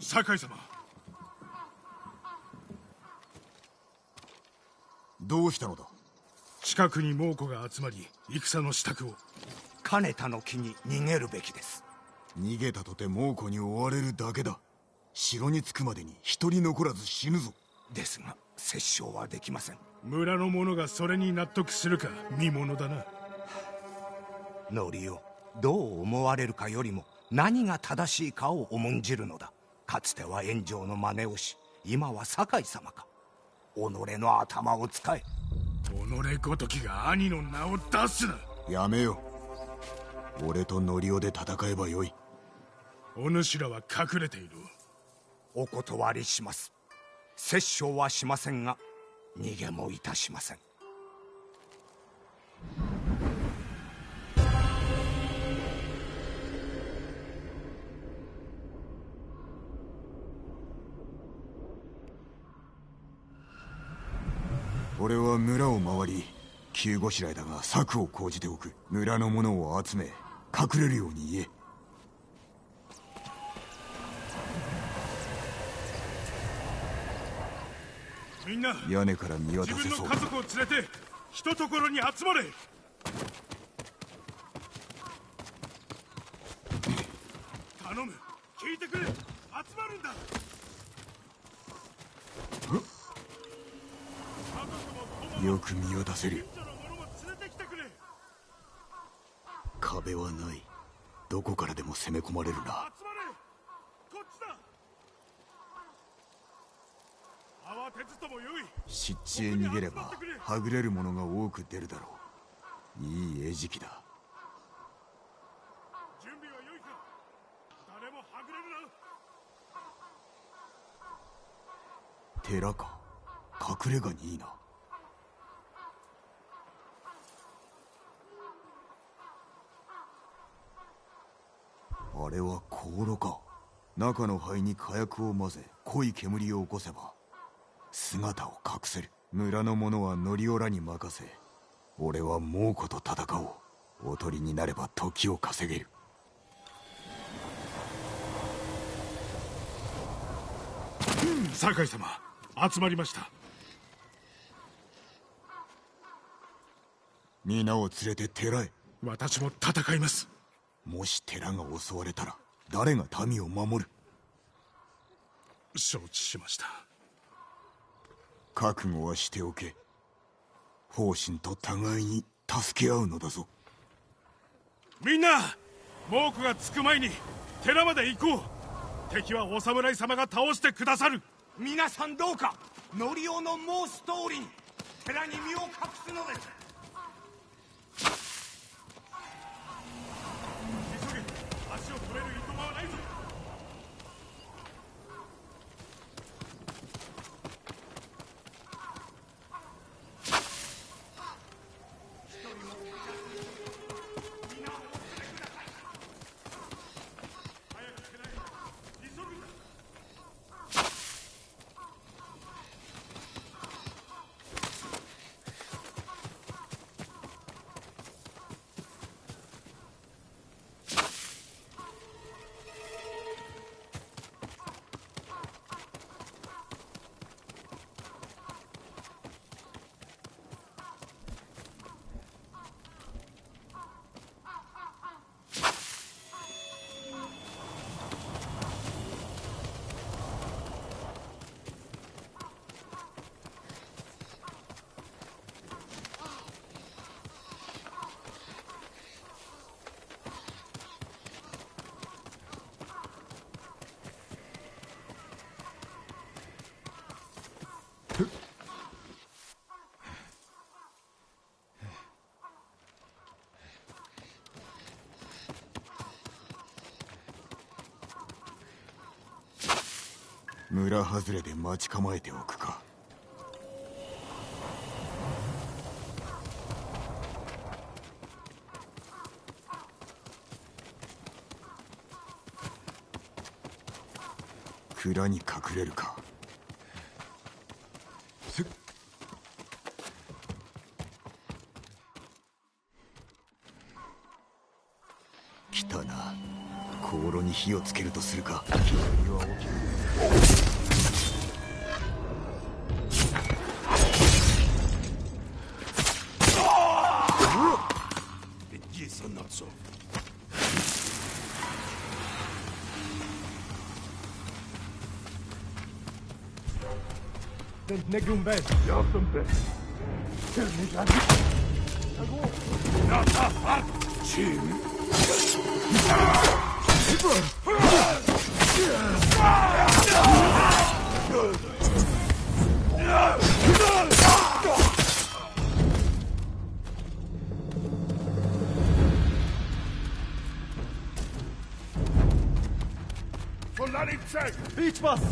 酒井様。 どうしたのだ。 近くに猛虎が集まり戦の支度を。 金田の木に逃げるべきです。 逃げたとて猛虎に追われるだけだ。城に着くまでに一人残らず死ぬぞ。 ですが殺傷はできません。 村の者がそれに納得するか見ものだな。 ノリオ、どう思われるかよりも何が正しいかを重んじるのだ。かつては炎上の真似をし、今は酒井様か。己の頭を使え。 己ごときが兄の名を出すな。 やめよ。俺とノリオで戦えばよい。 お主らは隠れている。 お断りします。殺生はしませんが逃げもいたしません。 俺は村を回り、急ごしらえだが策を講じておく。村の者を集め隠れるように言え。 みんな屋根から見渡せそう。 自分の家族を連れてひとところに集まれ。頼む、聞いてくれ。集まるんだ。 よく見渡せる。壁はない。どこからでも攻め込まれるな。 集まれ。こっちだ。慌てずともよい。 湿地へ逃げればはぐれるものが多く出るだろう。いい餌食だ。 準備は良いか。誰もはぐれるな。 寺か。隠れ家にいいな。あれは香炉か。中の灰に火薬を混ぜ濃い煙を起こせば姿を隠せる。村の者はノリオラに任せ、俺は猛虎と戦おう。おとりになれば時を稼げる。 酒井様、集まりました。 皆を連れて寺へ。 私も戦います。 もし寺が襲われたら誰が民を守る。 承知しました。 覚悟はしておけ。方針と互いに助け合うのだぞ。 みんな、猛虎が着く前に寺まで行こう。敵はお侍様が倒してくださる。 皆さんどうかノリオの申す通りに寺に身を隠すのです。 急げ。足を止めるいとまはないぞ。 村外れで待ち構えておくか。蔵に隠れるか。来たな。 香炉に火をつけるとするか。 Sind Negum Ben. Ja, auf dem Bett. Kill mich an. Na, na, na. Chim. Von Lanicek! Beach was!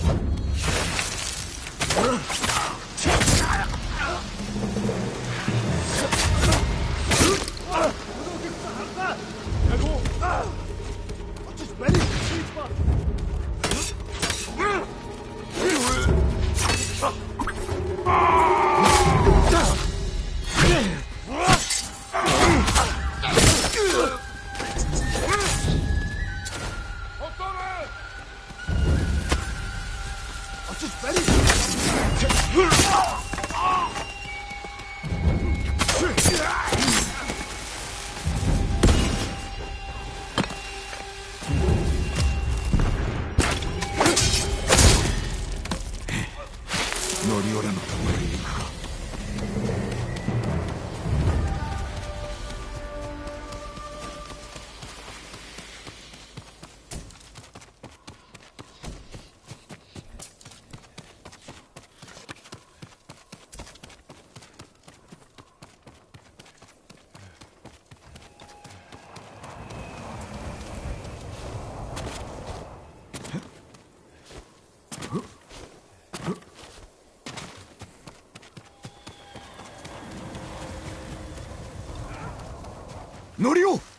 ノリオ！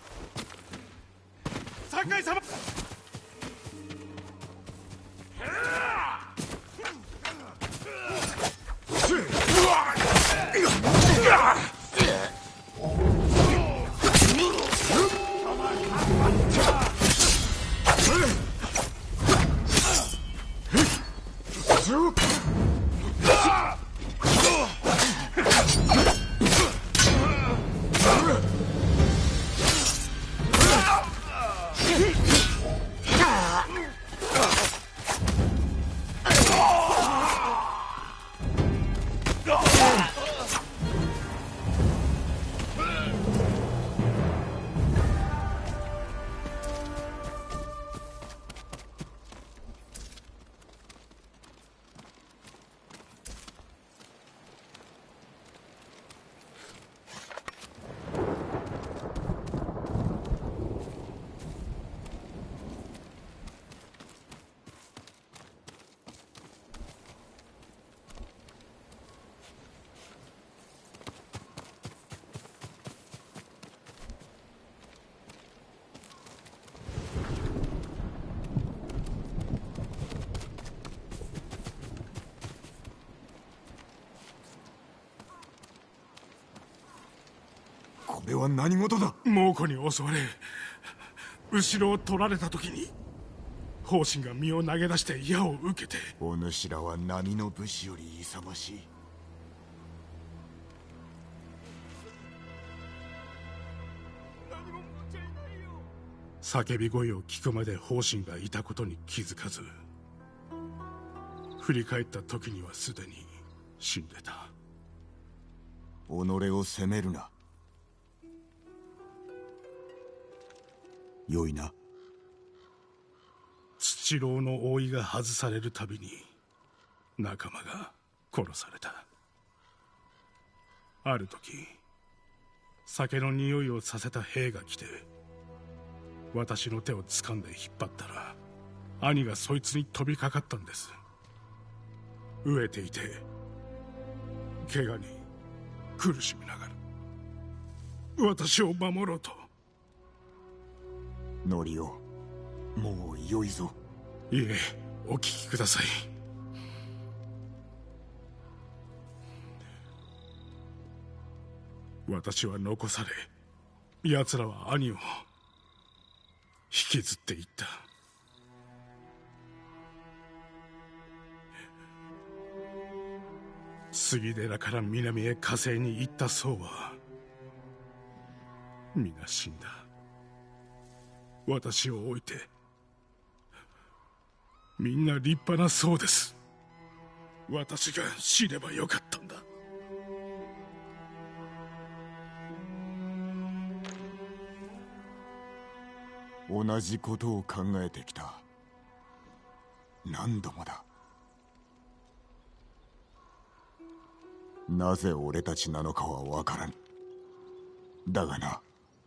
酒井様！ これは何事だ。 猛虎に襲われ後ろを取られた時に砲身が身を投げ出して矢を受けて。 お主らは並の武士より勇ましい。 叫び声を聞くまで砲身がいたことに気づかず、振り返った時にはすでに死んでた。 己を責めるな。よいな。 土牢の覆いが外されるたびに仲間が殺された。ある時酒の匂いをさせた兵が来て私の手を掴んで引っ張ったら兄がそいつに飛びかかったんです。飢えていて怪我に苦しみながら私を守ろうと。 ノリオ、もう良いぞ。 いえ、お聞きください。私は残され、奴らは兄を。 引きずっていった。杉寺から南へ火星に行った僧は皆死んだ。私を置いて。みんな立派な僧です。私が死ねばよかったんだ。 同じことを考えてきた。何度もだ。なぜ俺たちなのかは分からん。だがな、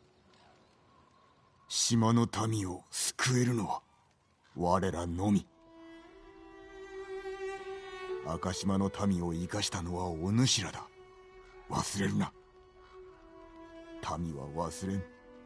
島の民を救えるのは我らのみ。赤島の民を生かしたのはお主らだ。忘れるな。民は忘れん。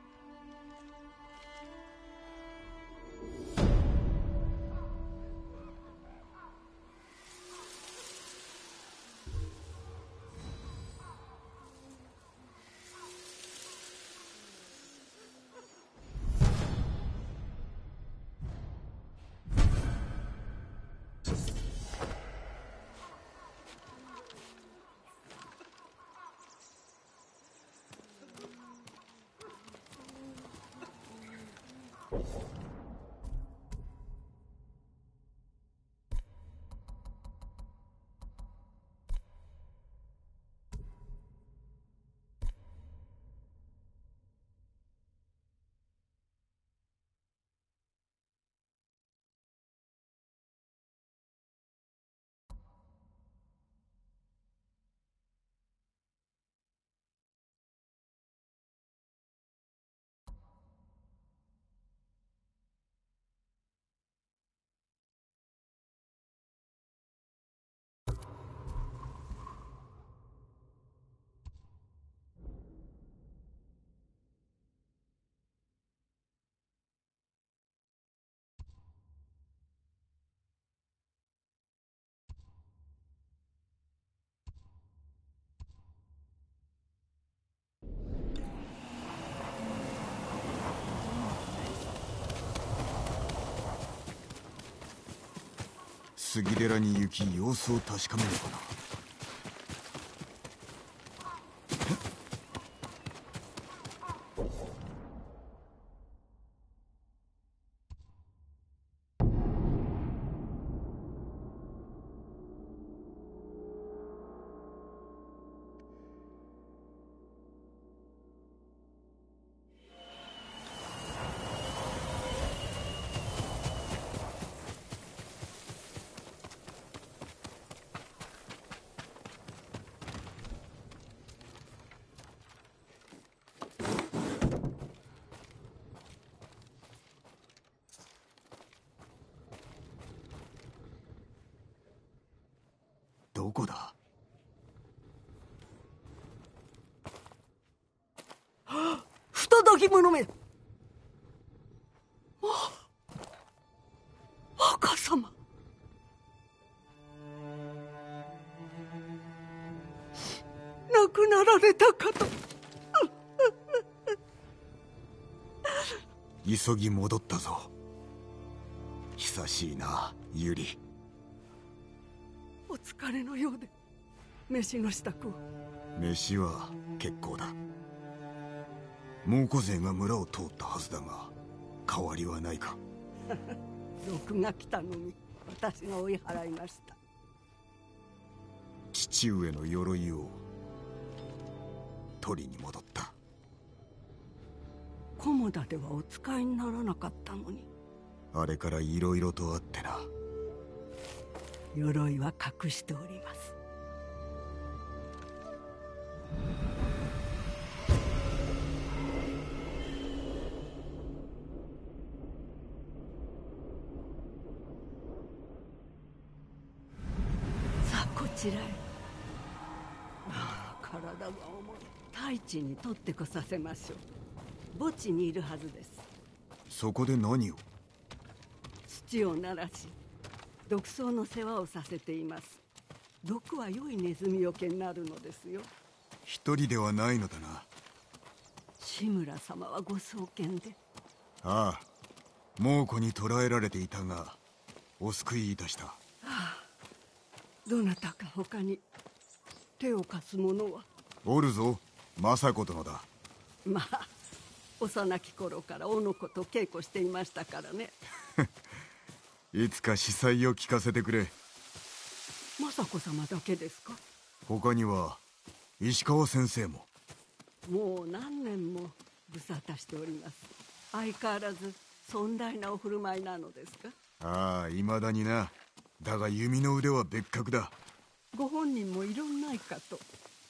杉寺に行き様子を確かめるかな。どこだ？ 不届き者め！あ、赤様。亡くなられたかと。 急ぎ戻ったぞ。久しいな、ユリ。 お疲れのようで、飯の支度を。 飯は結構だ。猛虎勢が村を通ったはずだが、変わりはないか。 賊が来たのに私が追い払いました。 父上の鎧を取りに戻った。 菰田ではお使いにならなかったのに。 あれからいろいろとあってな。 鎧は隠しております。さあこちらへ。ああ、体が重い。太一に取ってこさせましょう。墓地にいるはずです。 そこで何を？ 土を鳴らし毒草の世話をさせています。毒は良いネズミよけになるのですよ。 一人ではないのだな。 志村様はご創建で。 ああ、 猛虎に捕らえられていたがお救いいたした。 はあ、どなたか他に手を貸す者は？ おるぞ、政子殿だ。 まあ幼き頃からおの子と稽古していましたからね。 いつか司祭を聞かせてくれ。 政子様だけですか？ 他には石川先生も。 もう何年も無沙汰しております。相変わらず尊大なお振る舞いなのですか？ ああ、いまだにな。だが弓の腕は別格だ。 ご本人も異論ないかと。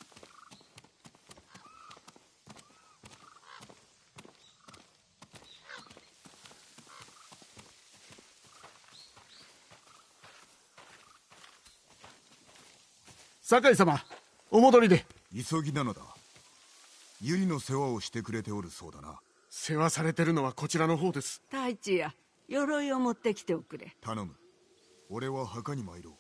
酒井様、お戻りで。 急ぎなのだ。百合の世話をしてくれておるそうだな。 世話されてるのはこちらの方です。 太一や鎧を持ってきておくれ。 頼む。俺は墓に参ろう。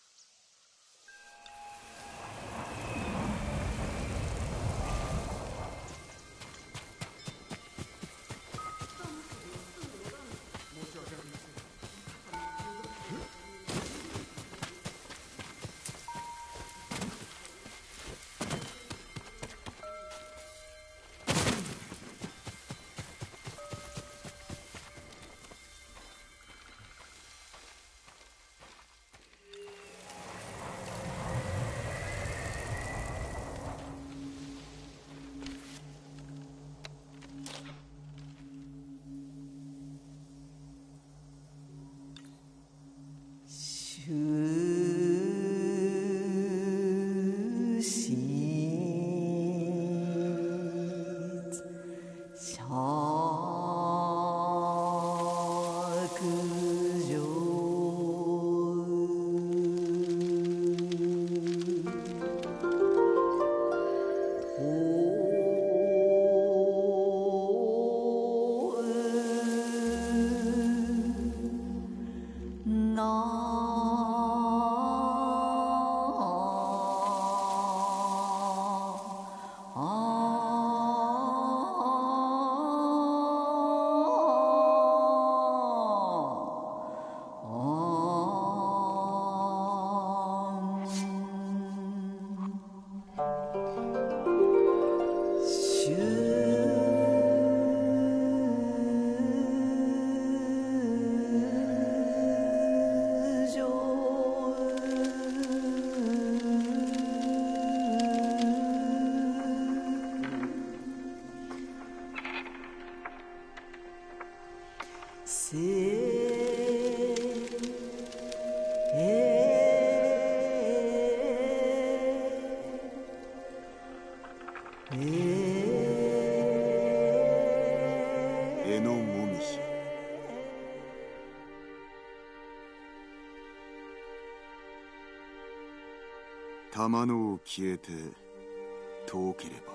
玉のを消えて遠ければ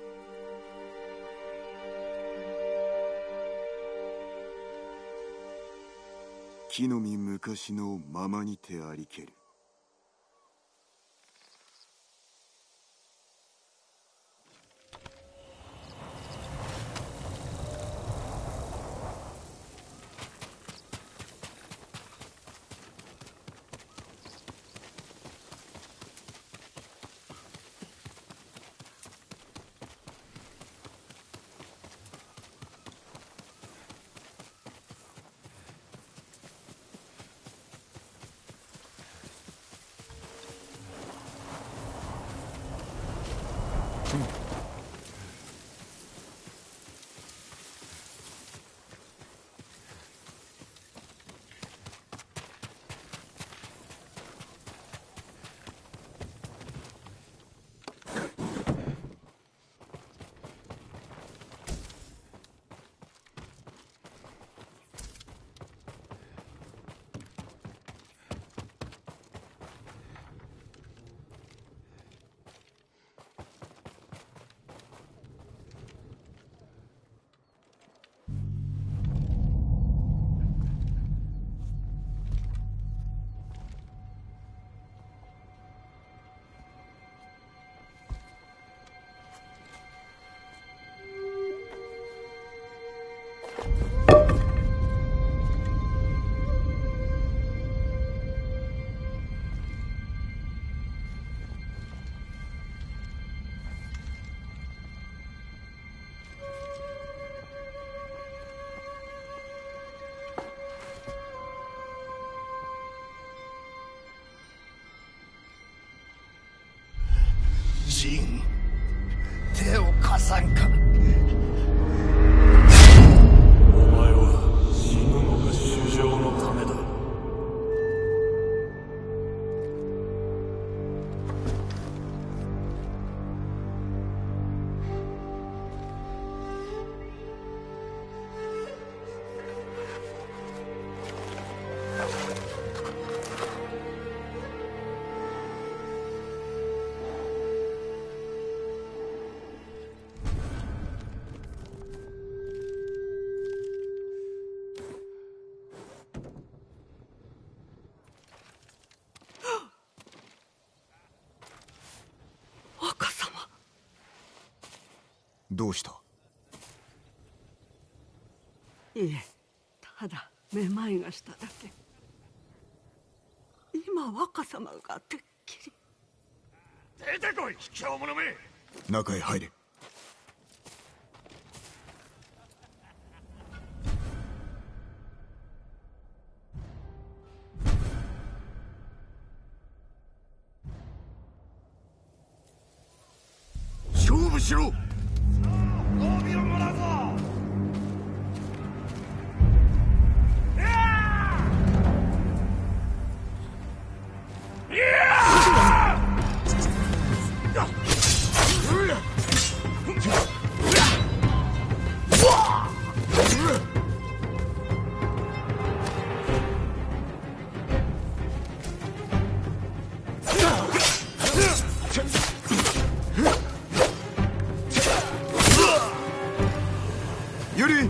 木の実昔のままにてありける。 さんか。 お前は死ぬのが主情のためだ。 どうした？ いえ、ただめまいがしただけ。今若様がてっきり。 出てこい、卑怯者め。 中へ入れ。勝負しろ。 帯をもらうぞ。 ユリ。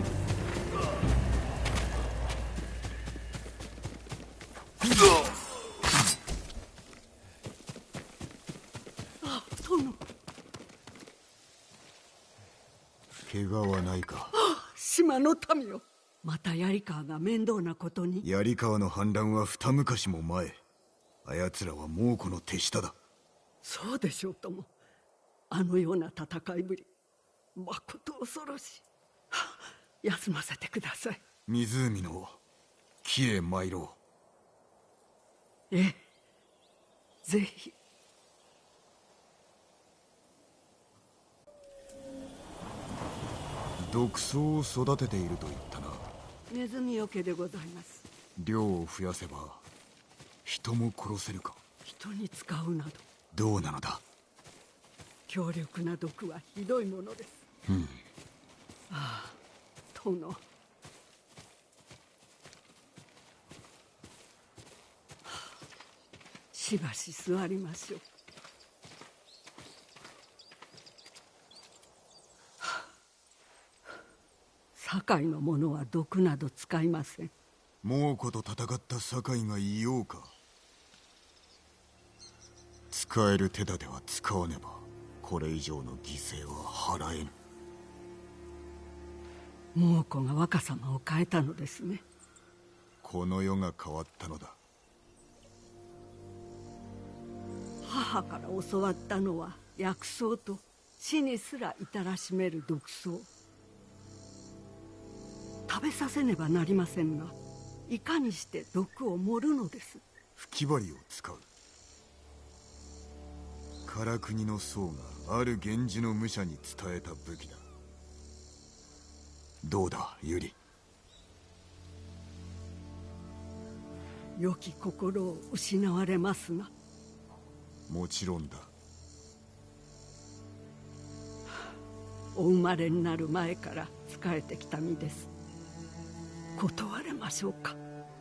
あ、殿。 怪我はないか？ 島の民よ、また槍川が面倒なことに。 槍川の反乱は二昔も前。あやつらは猛虎の手下だ。 そうでしょうとも。あのような戦いぶり、まこと恐ろしい。休ませてください。 湖の木へ参ろう。ええ、ぜひ。 毒草を育てていると言ったな。 ネズミよけでございます。 量を増やせば人も殺せるか？ 人に使うなど。 どうなのだ？ 強力な毒はひどいものです。 うん。 ああ、殿。しばし座りましょう。堺の者は毒など使いません。 猛虎と戦った堺がいようか。使える手立ては使わねばこれ以上の犠牲は払えぬ。 猛虎が若様を変えたのですね。 この世が変わったのだ。 母から教わったのは薬草と死にすら至らしめる毒草。食べさせねばなりませんが、いかにして毒を盛るのです。 吹き針を使う。唐国の僧がある源氏の武者に伝えた武器だ。どうだユリ。 良き心を失われますな。 もちろんだ。 お生まれになる前から仕えてきた身です。断れましょうか。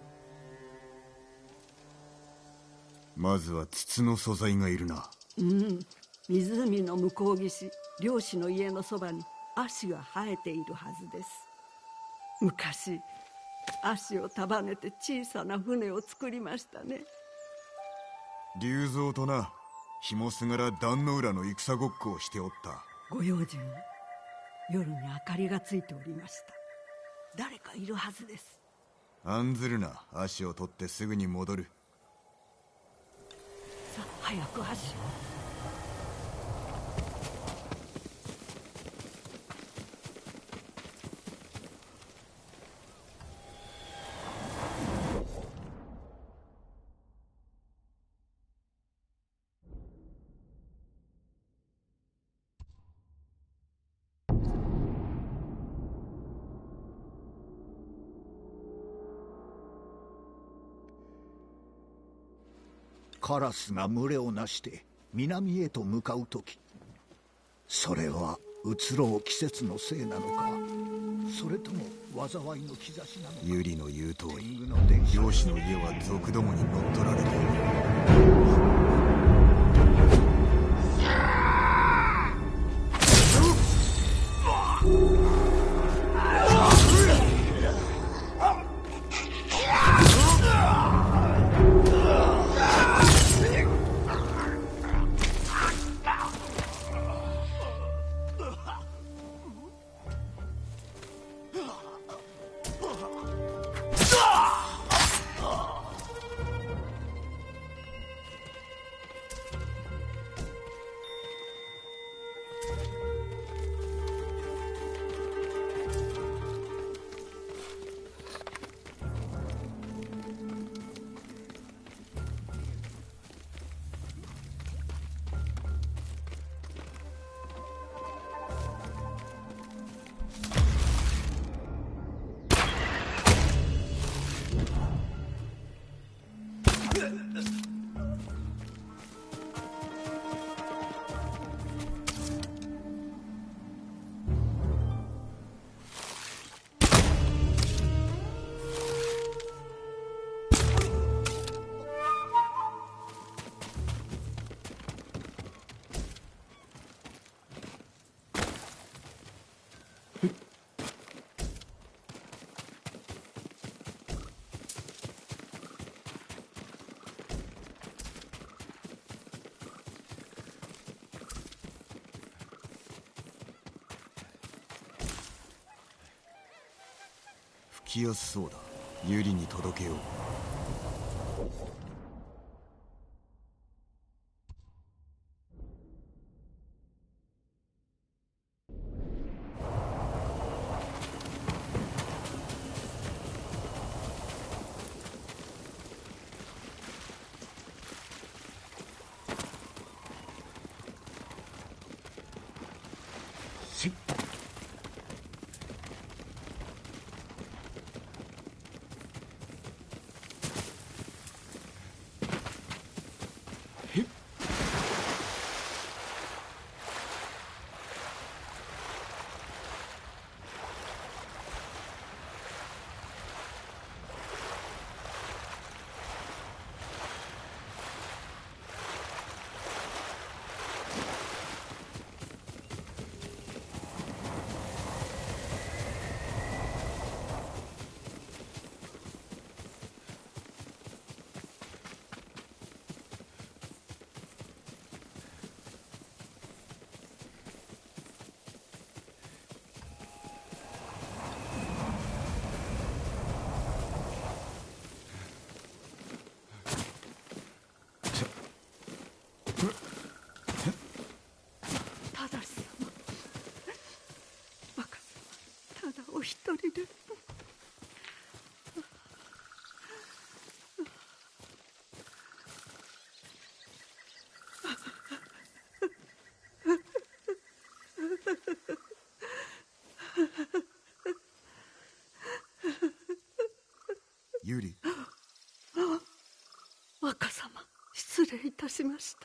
まずは筒の素材がいるな。 うん、湖の向こう岸、漁師の家のそばに葦が生えているはずです。昔葦を束ねて小さな船を作りましたね。 龍蔵とな、紐すがら壇の浦の戦ごっこをしておった。 ご用心、夜に明かりがついておりました。誰かいるはずです。 案ずるな、葦を取ってすぐに戻る。 さあ早く葦を。 カラスが群れをなして南へと向かう時、それは移ろう季節のせいなのか、それとも災いの兆しなのか。 ユリの言う通り、漁師の家は族どもに乗っ取られている。吹きやすそうだ。ユリに届けよう。 一人で。 ユリ。 若様、失礼いたしました。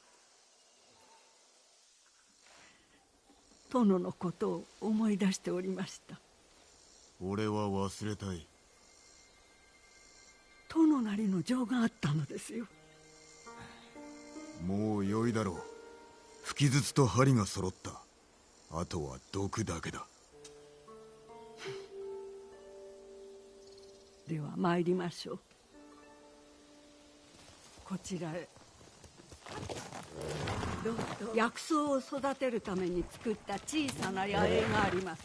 殿のことを思い出しておりました。 俺は忘れたい。 殿なりの情があったのですよ。 もう良いだろう。吹き筒と針が揃った。あとは毒だけだ。 では参りましょう。こちらへ。薬草を育てるために作った小さな野営があります。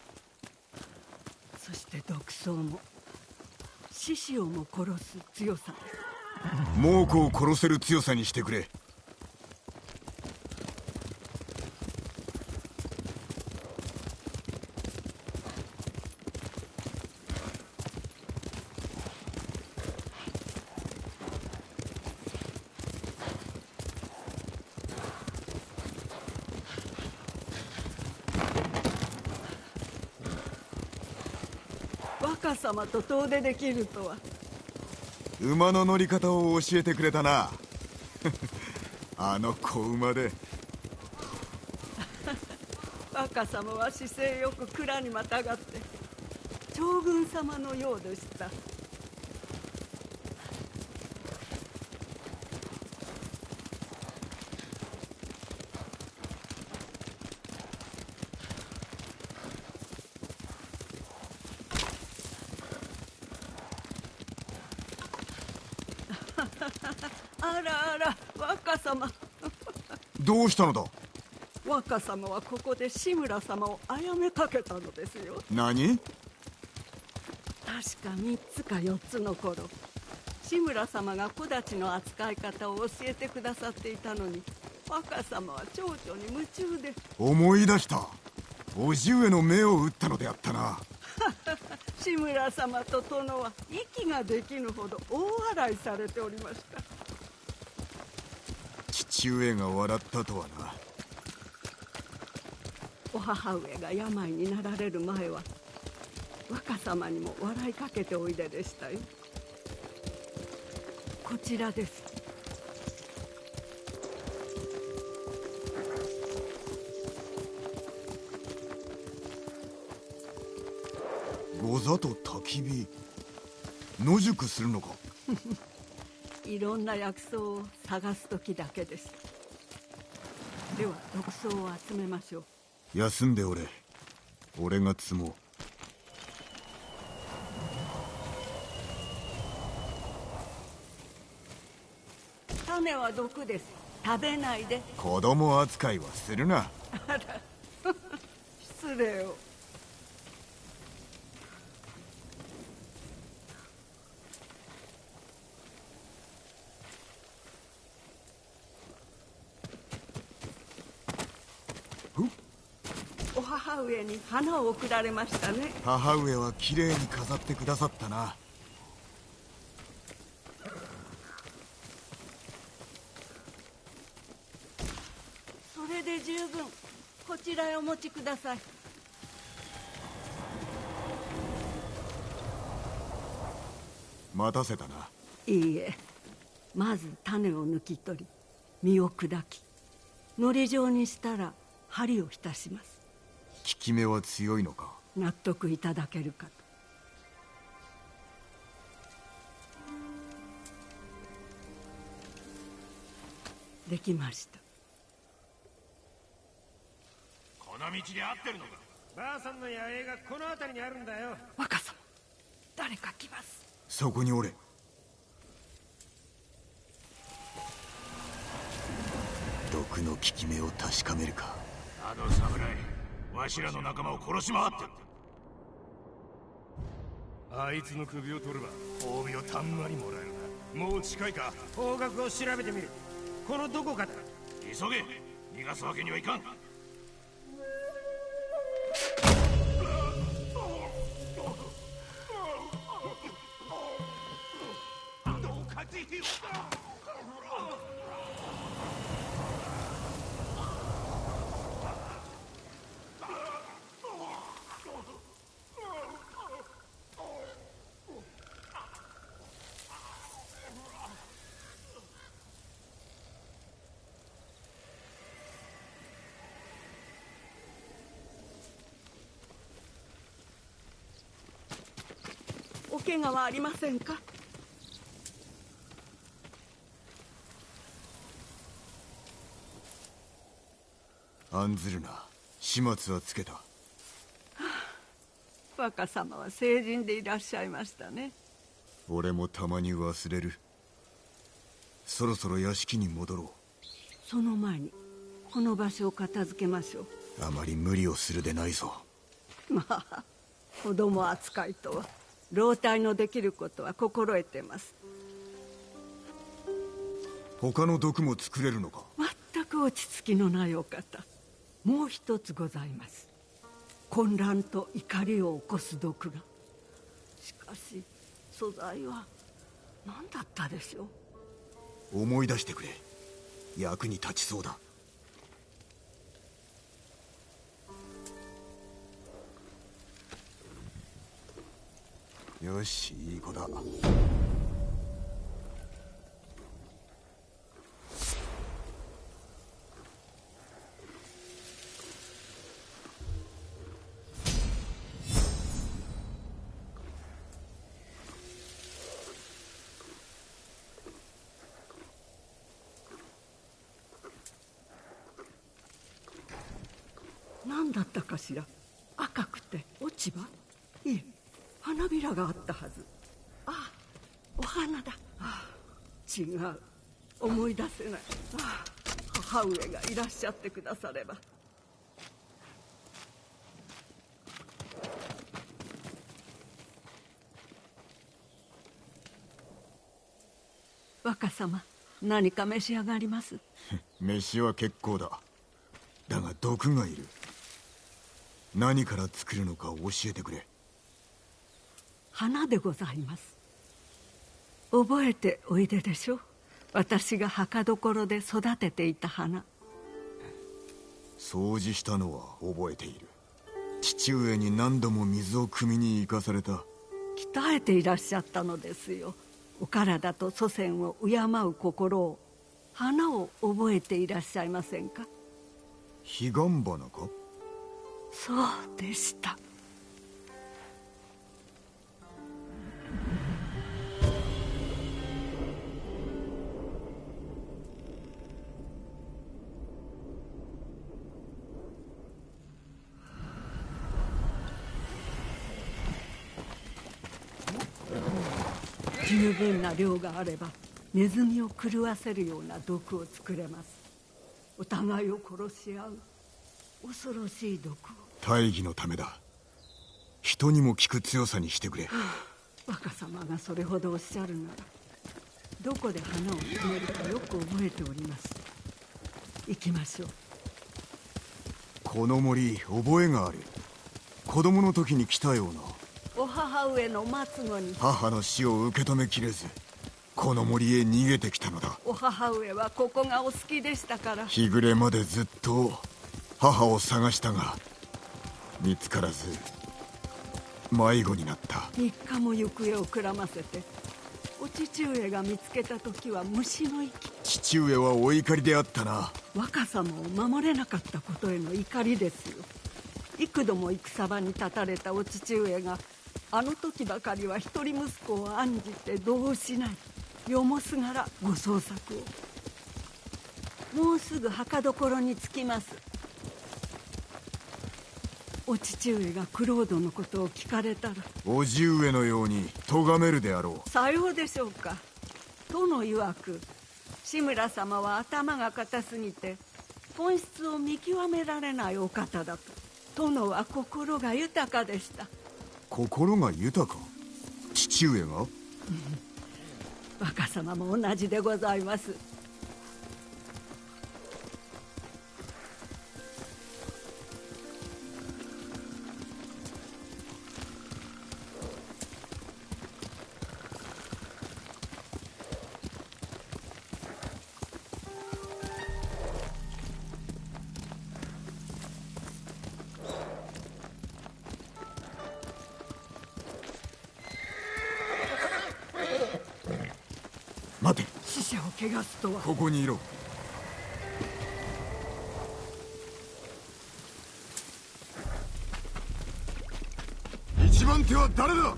そして毒草も獅子をも殺す強さです。 猛虎を殺せる強さにしてくれ。 若様と遠出できるとは馬の乗り方を教えてくれたな。あの子馬で。 若様は姿勢よく蔵にまたがって将軍様のようでした。あらあら、若様。 どうしたのだ。 若様はここで志村様を殺めかけたのですよ。 何？ 確かみっつかよっつの頃、志村様が小太刀の扱い方を教えてくださっていたのに、若様は蝶々に夢中で。 思い出した。叔父上の目を打ったのであったな。 志村様と殿は息ができぬほど大笑いされておりました。 父上が笑ったとはな。 お母上が病になられる前は若様にも笑いかけておいででしたよ。こちらです。 御座と焚き火、野宿するのか。 いろんな薬草を探す時だけです。では毒草を集めましょう。 休んでおれ。俺が積もう。 種は毒です。食べないで。 子供扱いはするな。 あら失礼を。お母上に花を贈られましたね。 母上はきれいに飾ってくださったな。 それで十分。こちらへお持ちください。 待たせたな。 いいえ、まず種を抜き取り実を砕きのり状にしたら針を浸します。 効き目は強いのか。 納得いただけるかと。できました。 この道で合ってるのか。ばあさんの野営がこの辺りにあるんだよ。 若様、誰か来ます。 そこにおれ。毒の効き目を確かめるか。 あの侍、わしらの仲間を殺し回ってる。あいつの首を取れば褒美をたんまりもらえるな。もう近いか。方角を調べてみる。このどこかだ。急げ。逃がすわけにはいかん。 お怪我はありませんか。 案ずるな。始末はつけた。はあ、若様は成人でいらっしゃいましたね。 俺もたまに忘れる。そろそろ屋敷に戻ろう。 その前にこの場所を片付けましょう。 あまり無理をするでないぞ。 まあ子供扱いとは。老体のできることは心得てます。 他の毒も作れるのか。 全く落ち着きのないお方。もう一つございます。混乱と怒りを起こす毒が。しかし素材は何だったでしょう。思い出してくれ。役に立ちそうだ。よし、いい子だ。 だったかしら。赤くて落ち葉？いえ、花びらがあったはず。あ、お花だ。あ、違う、思い出せない。あ、母上がいらっしゃってくだされば。若様、何か召し上がります？ 飯は結構だ。だが毒がいる。何から作るのか教えてくれ。 花でございます。覚えておいででしょう。私が墓所で育てていた花。 掃除したのは覚えている。父上に何度も水を汲みに行かされた。 鍛えていらっしゃったのですよ。お体と祖先を敬う心を。花を覚えていらっしゃいませんか？ 彼岸花か？ そうでした。十分な量があればネズミを狂わせるような毒を作れます。お互いを殺し合う恐ろしい毒を。 大義のためだ。人にも効く強さにしてくれ。 若様がそれほどおっしゃるなら、どこで花を詰めるかよく覚えております。行きましょう。 この森覚えがある。子供の時に来たような。 お母上の末後に母の死を受け止めきれず、この森へ逃げてきたのだ。 お母上はここがお好きでしたから。 日暮れまでずっと母を探したが見つからず迷子になった。 三日も行方をくらませて、お父上が見つけた時は虫の息。 父上はお怒りであったな。 若様を守れなかったことへの怒りですよ。幾度も戦場に立たれたお父上が、あの時ばかりは一人息子を案じて度をしない。よもすがらご捜索を。もうすぐ墓所に着きます。お父上がクロードのことを聞かれたら、 叔父上のように咎めるであろう。 さようでしょうか。殿曰く、志村様は頭が固すぎて本質を見極められないお方だと。殿は心が豊かでした。 心が豊か？父上が？ 若様も同じでございます。 待て。 死者を汚すとは。 ここにいろ。一番手は誰だ？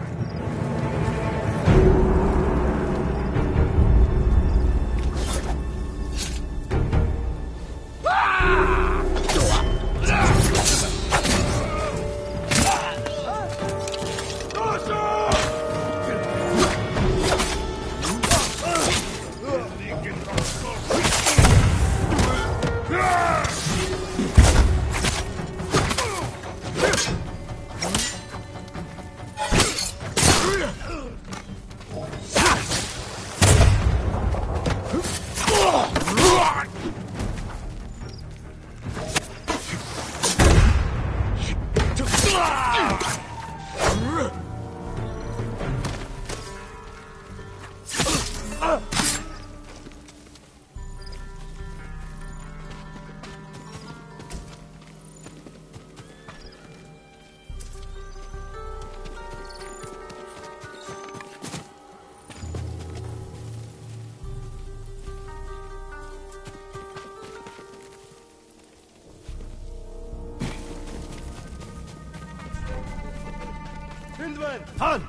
Han!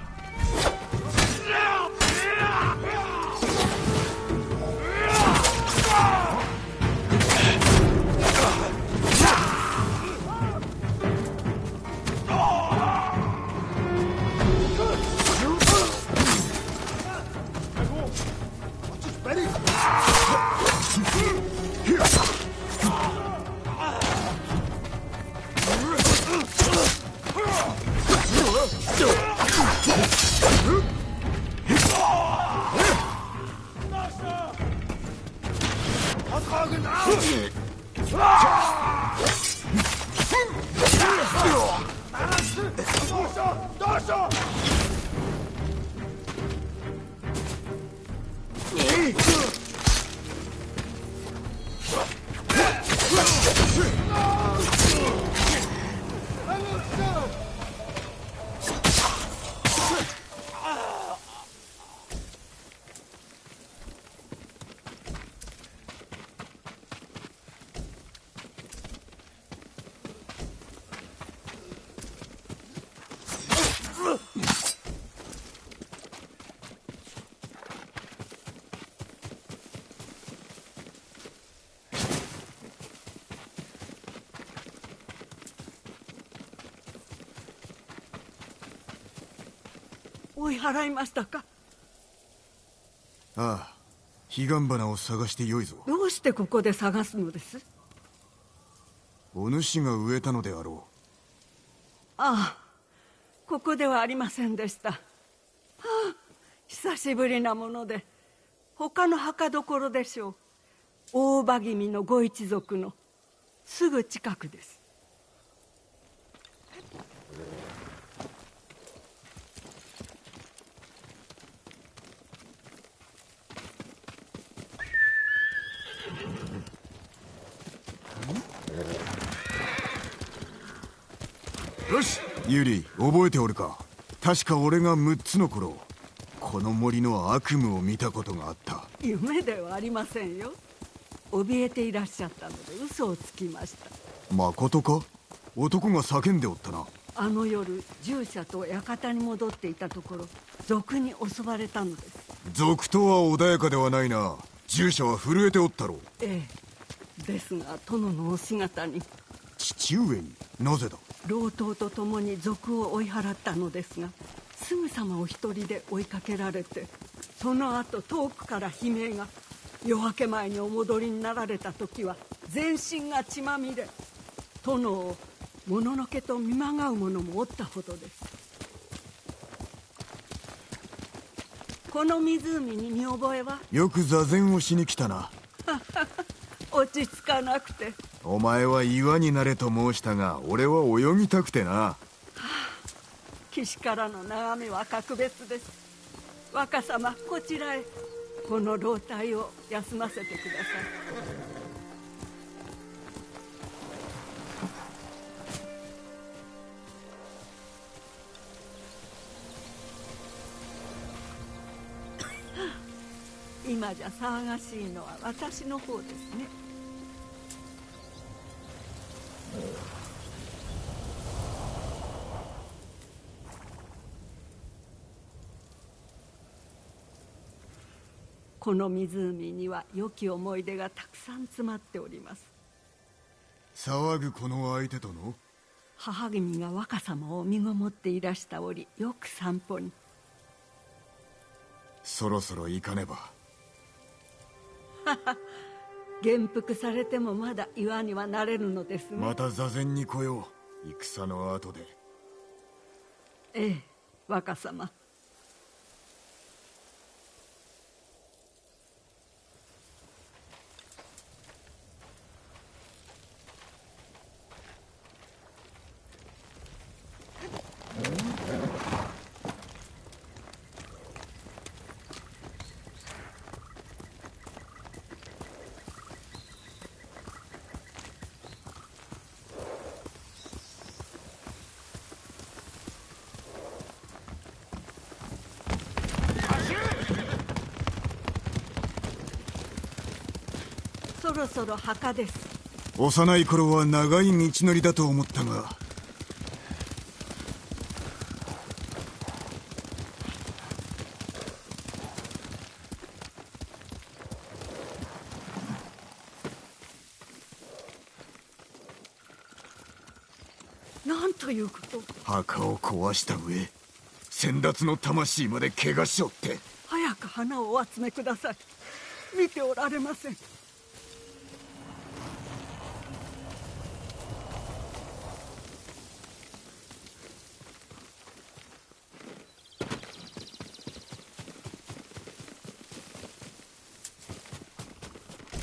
追い払いましたか？ ああ、彼岸花を探してよいぞ。 どうしてここで探すのです？ お主が植えたのであろう。ああ、ここではありませんでした。はあ、久しぶりなもので他の墓所でしょう。大場君のご一族のすぐ近くです。 よし、ユリ、覚えておるか？確か俺がむっつの頃、この森の悪夢を見たことがあった。 夢ではありませんよ。怯えていらっしゃったので嘘をつきました。 まことか？男が叫んでおったな。 あの夜、従者と館に戻っていたところ、賊に襲われたのです。 賊とは穏やかではないな。従者は震えておったろう。 ええ、ですが殿のお姿に。 父上に？なぜだ？ 老頭と共に賊を追い払ったのですが、すぐさまお一人で追いかけられて、その後遠くから悲鳴が。夜明け前にお戻りになられた時は全身が血まみれ、殿をもののけと見まがう者もおったほどです。この湖に見覚えは？ よく座禅をしに来たな。 落ち着かなくて。 お前は岩になれと申したが、俺は泳ぎたくてな。はあ、 岸からの眺めは格別です。若様、こちらへ。この老体を休ませてください。今じゃ騒がしいのは私の方ですね。この湖には良き思い出がたくさん詰まっております。 騒ぐこの相手との？ 母君が若様を身ごもっていらした折、よく散歩に。 そろそろ行かねば。 元服されてもまだ岩にはなれるのですね。 また座禅に来よう、戦の後で。 ええ、若様。そろそろ墓です。 幼い頃は長い道のりだと思ったが。 なんということ。 墓を壊した上、先達の魂まで怪我しおって。 早く花をお集めください。見ておられません。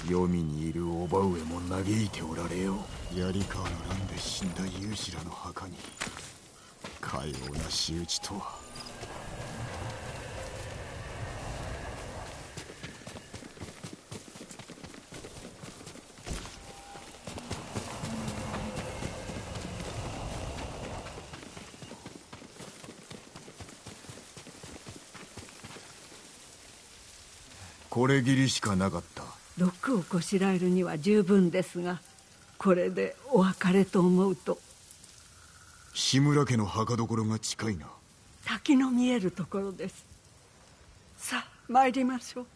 黄泉にいる叔母上も嘆いておられよ。槍川の乱で死んだ勇士らの墓にかような仕打ちとは。これぎりしかなかった。 毒をこしらえるには十分ですが、これでお別れと思うと。 志村家の墓所が近いな。 滝の見えるところです。さあ参りましょう。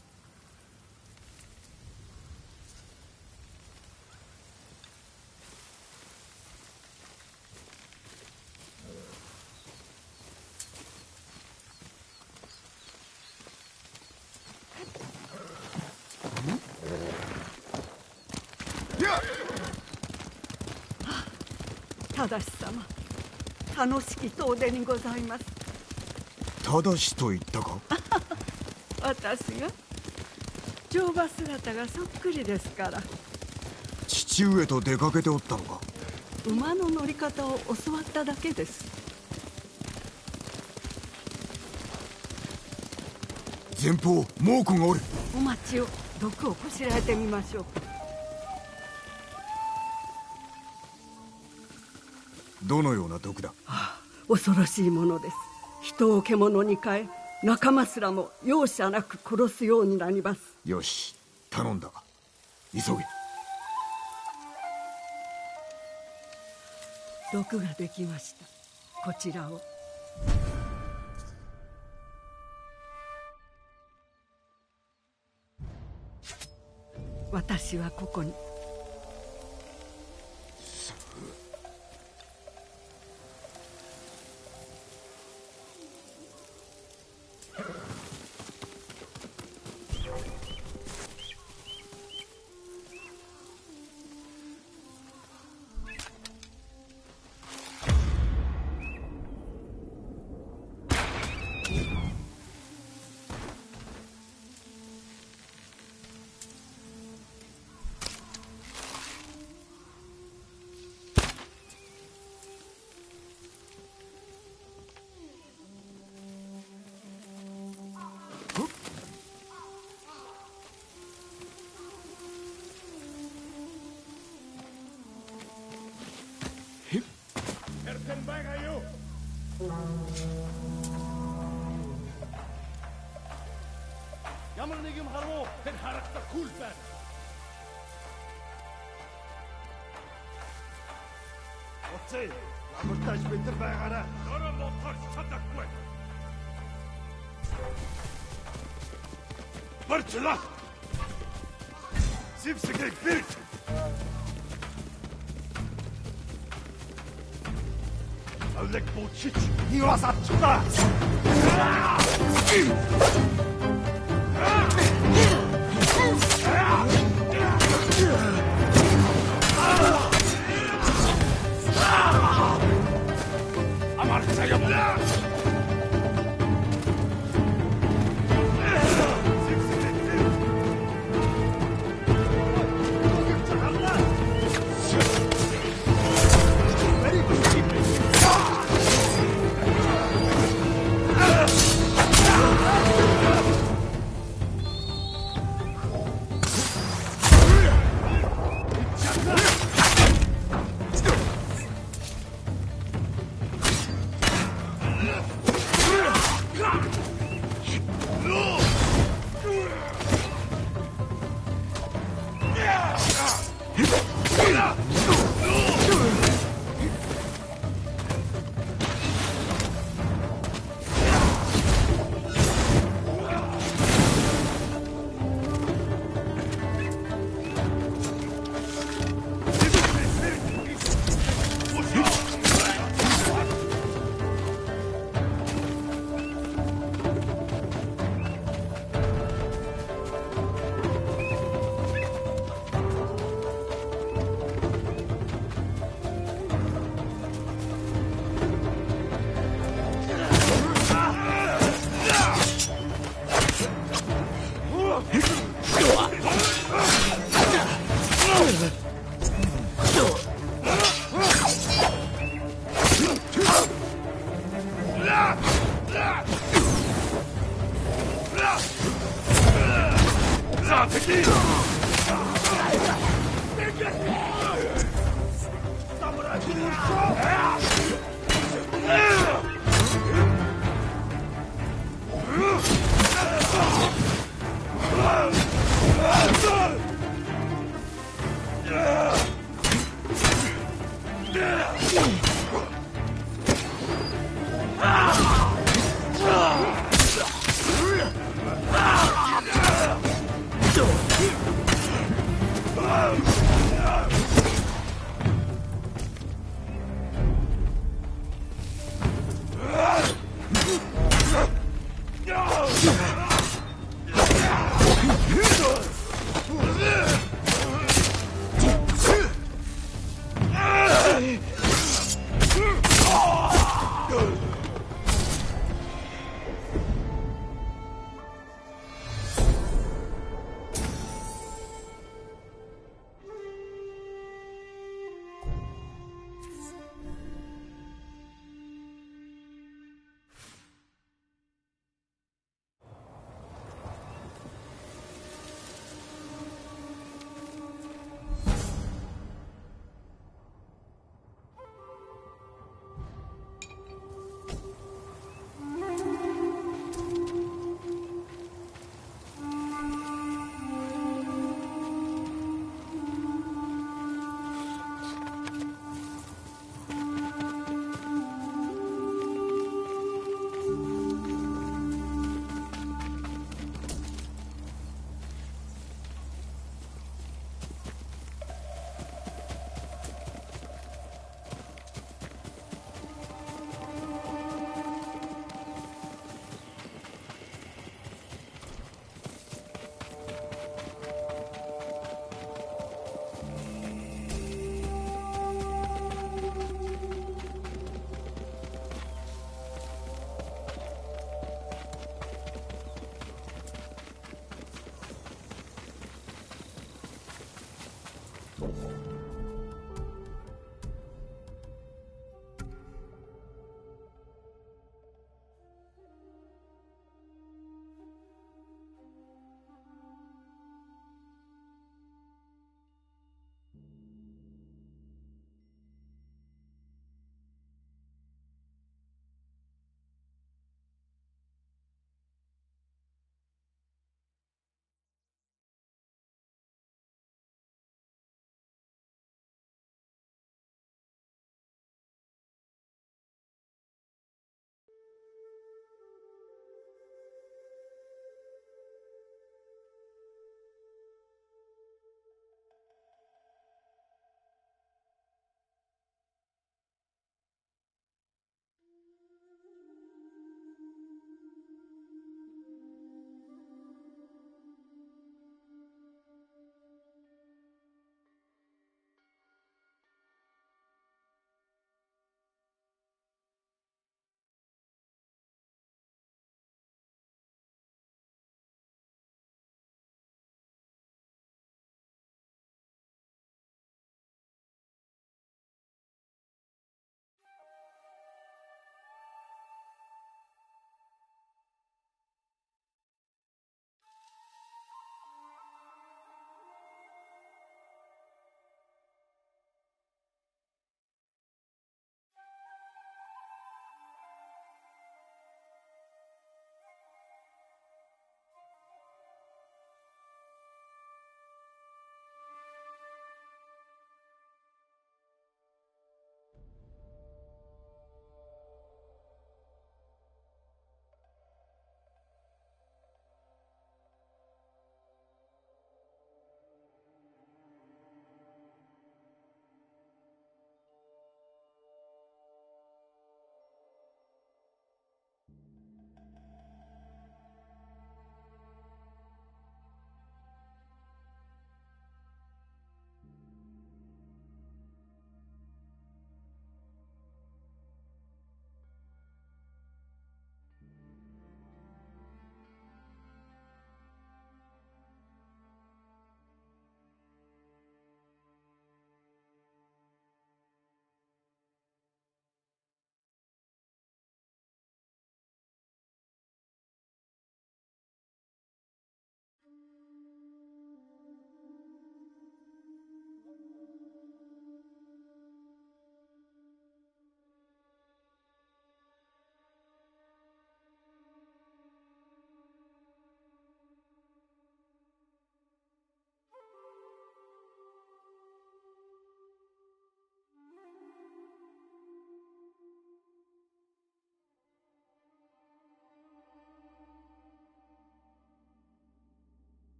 正様、楽しき遠出にございます。 正しと言ったか？ 私が乗馬姿がそっくりですから。 父上と出かけておったのか？ 馬の乗り方を教わっただけです。 前方猛虎がおる。 お待ちを。毒をこしらえてみましょう。 どのような毒だ？ はあ、恐ろしいものです。人を獣に変え、仲間すらも容赦なく殺すようになります。 よし、頼んだ。急げ。 毒ができました。こちらを。私はここに。 Jammer nigim haro, ten harakta kulpen. Otsay, amurtaj bitir байгаарай. Дөрөв мотор чадахгүй. Барчлаа. Сивсэг бир. Алек бочич. Юас атчаа. だ敵。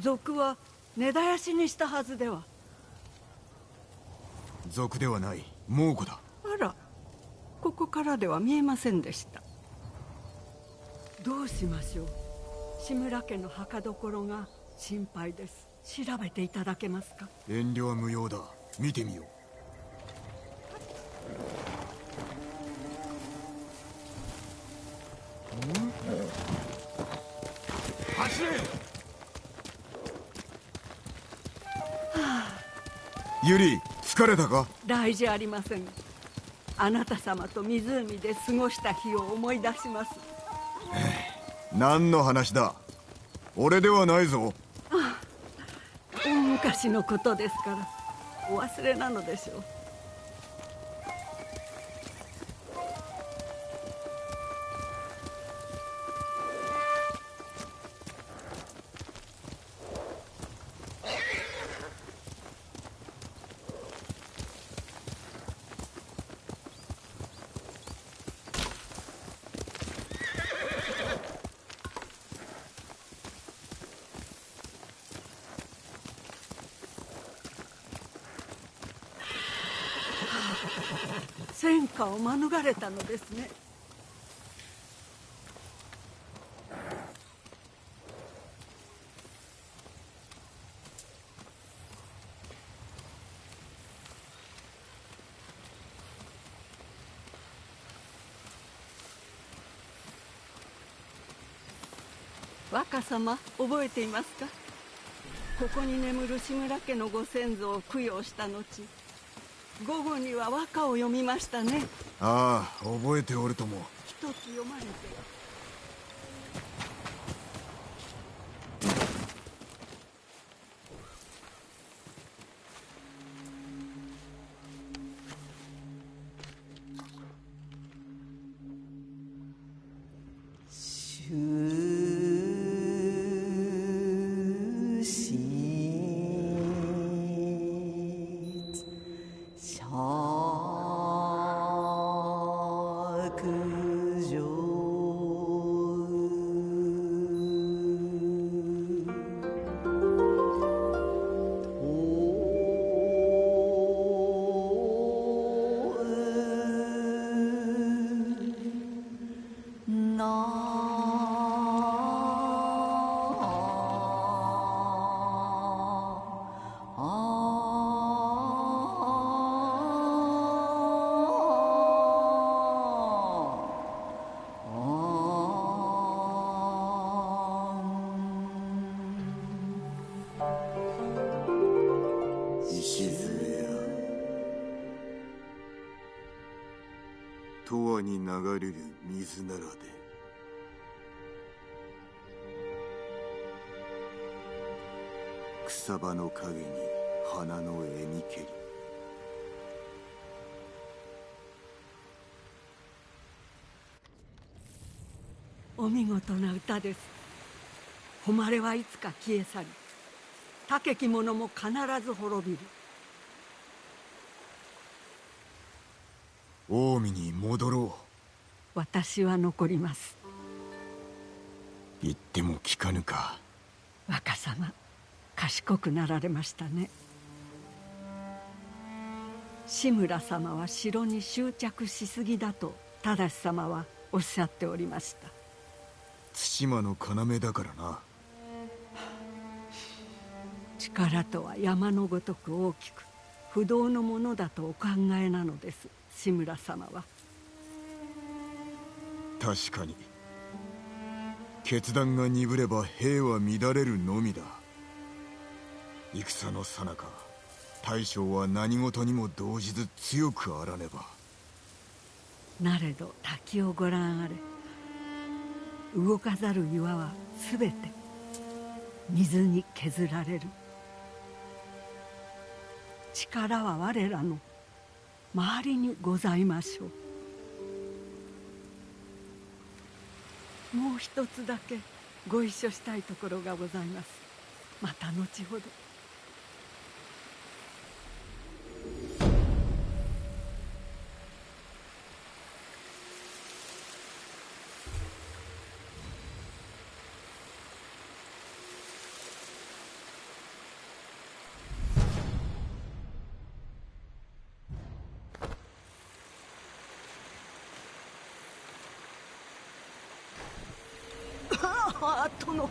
賊は根絶やしにしたはずでは。 賊ではない、猛虎だ。 あら、ここからでは見えませんでした。どうしましょう。志村家の墓所が心配です。調べていただけますか？ 遠慮は無用だ。見てみよう。 走れ！ ユリ、疲れたか？ 大事ありません。あなた様と湖で過ごした日を思い出します。 何の話だ？俺ではないぞ。 ああ、大昔のことですからお忘れなのでしょう。戦火を免れたのですね。若様、覚えていますか？ここに眠る志村家のご先祖を供養した後、午後には和歌を読みましたね。 ああ、覚えておるとも。 一つ読まれて。 永遠に流れる水ならで。草葉の陰に花の絵にけり。 お見事な歌です。誉れはいつか消え去り、高き者も必ず滅びる。 近江に戻ろう。 私は残ります。 言っても聞かぬか。 若様、賢くなられましたね。志村様は城に執着しすぎだと忠様はおっしゃっておりました。 対馬の要だからな。 力とは山のごとく大きく不動のものだとお考えなのです、志村様は。 確かに決断が鈍れば兵は乱れるのみだ。戦の最中、大将は何事にも動じず強くあらねば。 なれど滝をご覧あれ。動かざる岩はすべて水に削られる。力は我らの周りにございましょう。もう一つだけご一緒したいところがございます。また後ほど。 あー殿。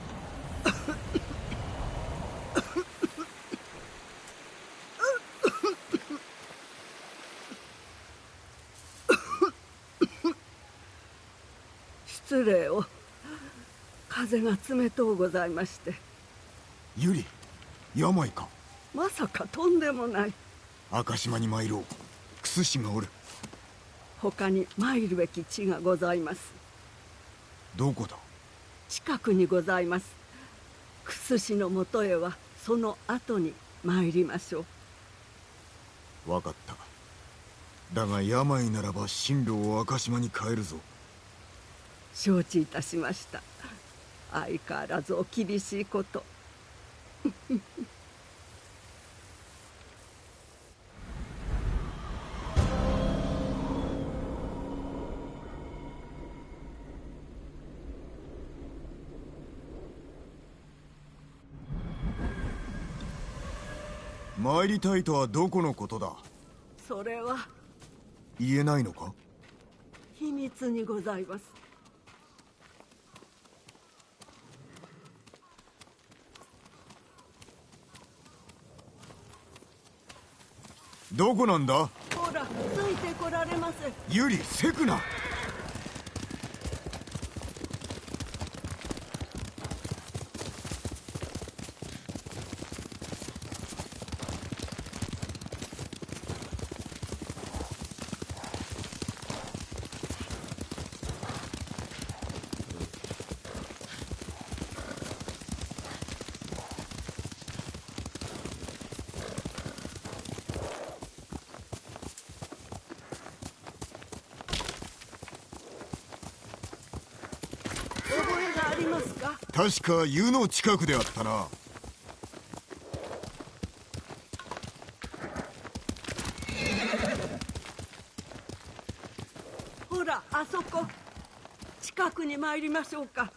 失礼を。風が冷とうございまして。 ユリ、病か？ まさかとんでもない。 赤島に参ろう。クス氏がおる。 他に参るべき地がございます。 どこだ？ 近くにございます。クス氏のもとへはその後に参りましょう。分かった。だが病ならば進路を赤島に変えるぞ。 承知いたしました。相変わらずお厳しいこと。 参りたいとはどこのことだ？ それは言えないのか？ 秘密にございます。 どこなんだ？ ほら、ついてこられませ。 ユリ、せくな。確か湯の近くであったな。 ほら、あそこ。近くに参りましょうか。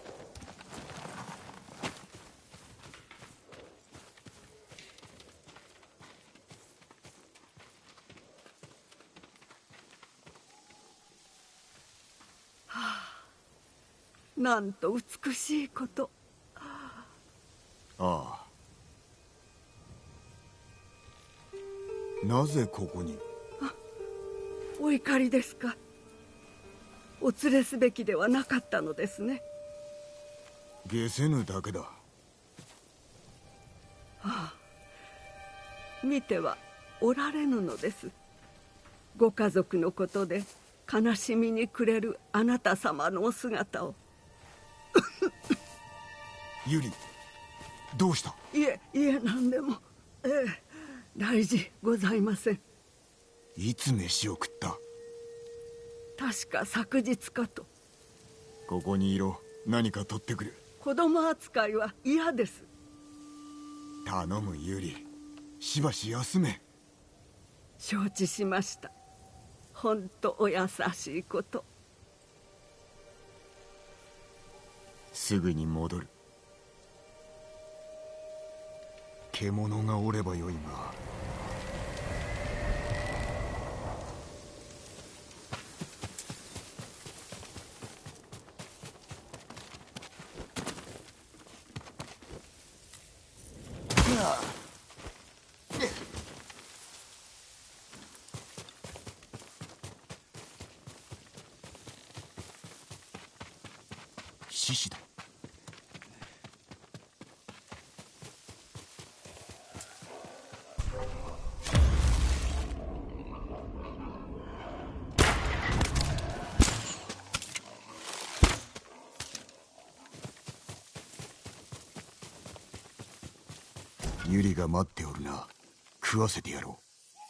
なんと美しいこと。 ああ。なぜここに？ あ、お怒りですか？お連れすべきではなかったのですね。 下せぬだけだ。 ああ、見てはおられぬのです。ご家族のことで悲しみに暮れるあなた様のお姿を。 ユリ、どうした？ いえ、いえ、何でも。ええ、大事ございません。 いつ飯を食った？ 確か昨日かと。 ここにいろ。何か取ってくる。 子供扱いは嫌です。 頼むユリ、しばし休め。 承知しました。本当お優しいこと。 すぐに戻る。獣がおればよいが。獅子だ。ユリが待っておるな。食わせてやろう。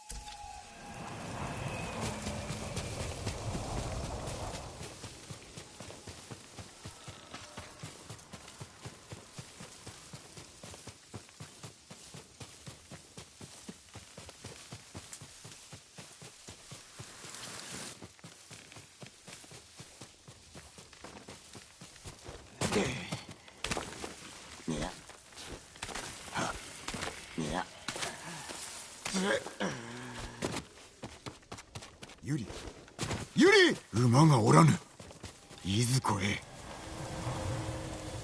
ユリ、ユリ、馬がおらぬ。いずこへ。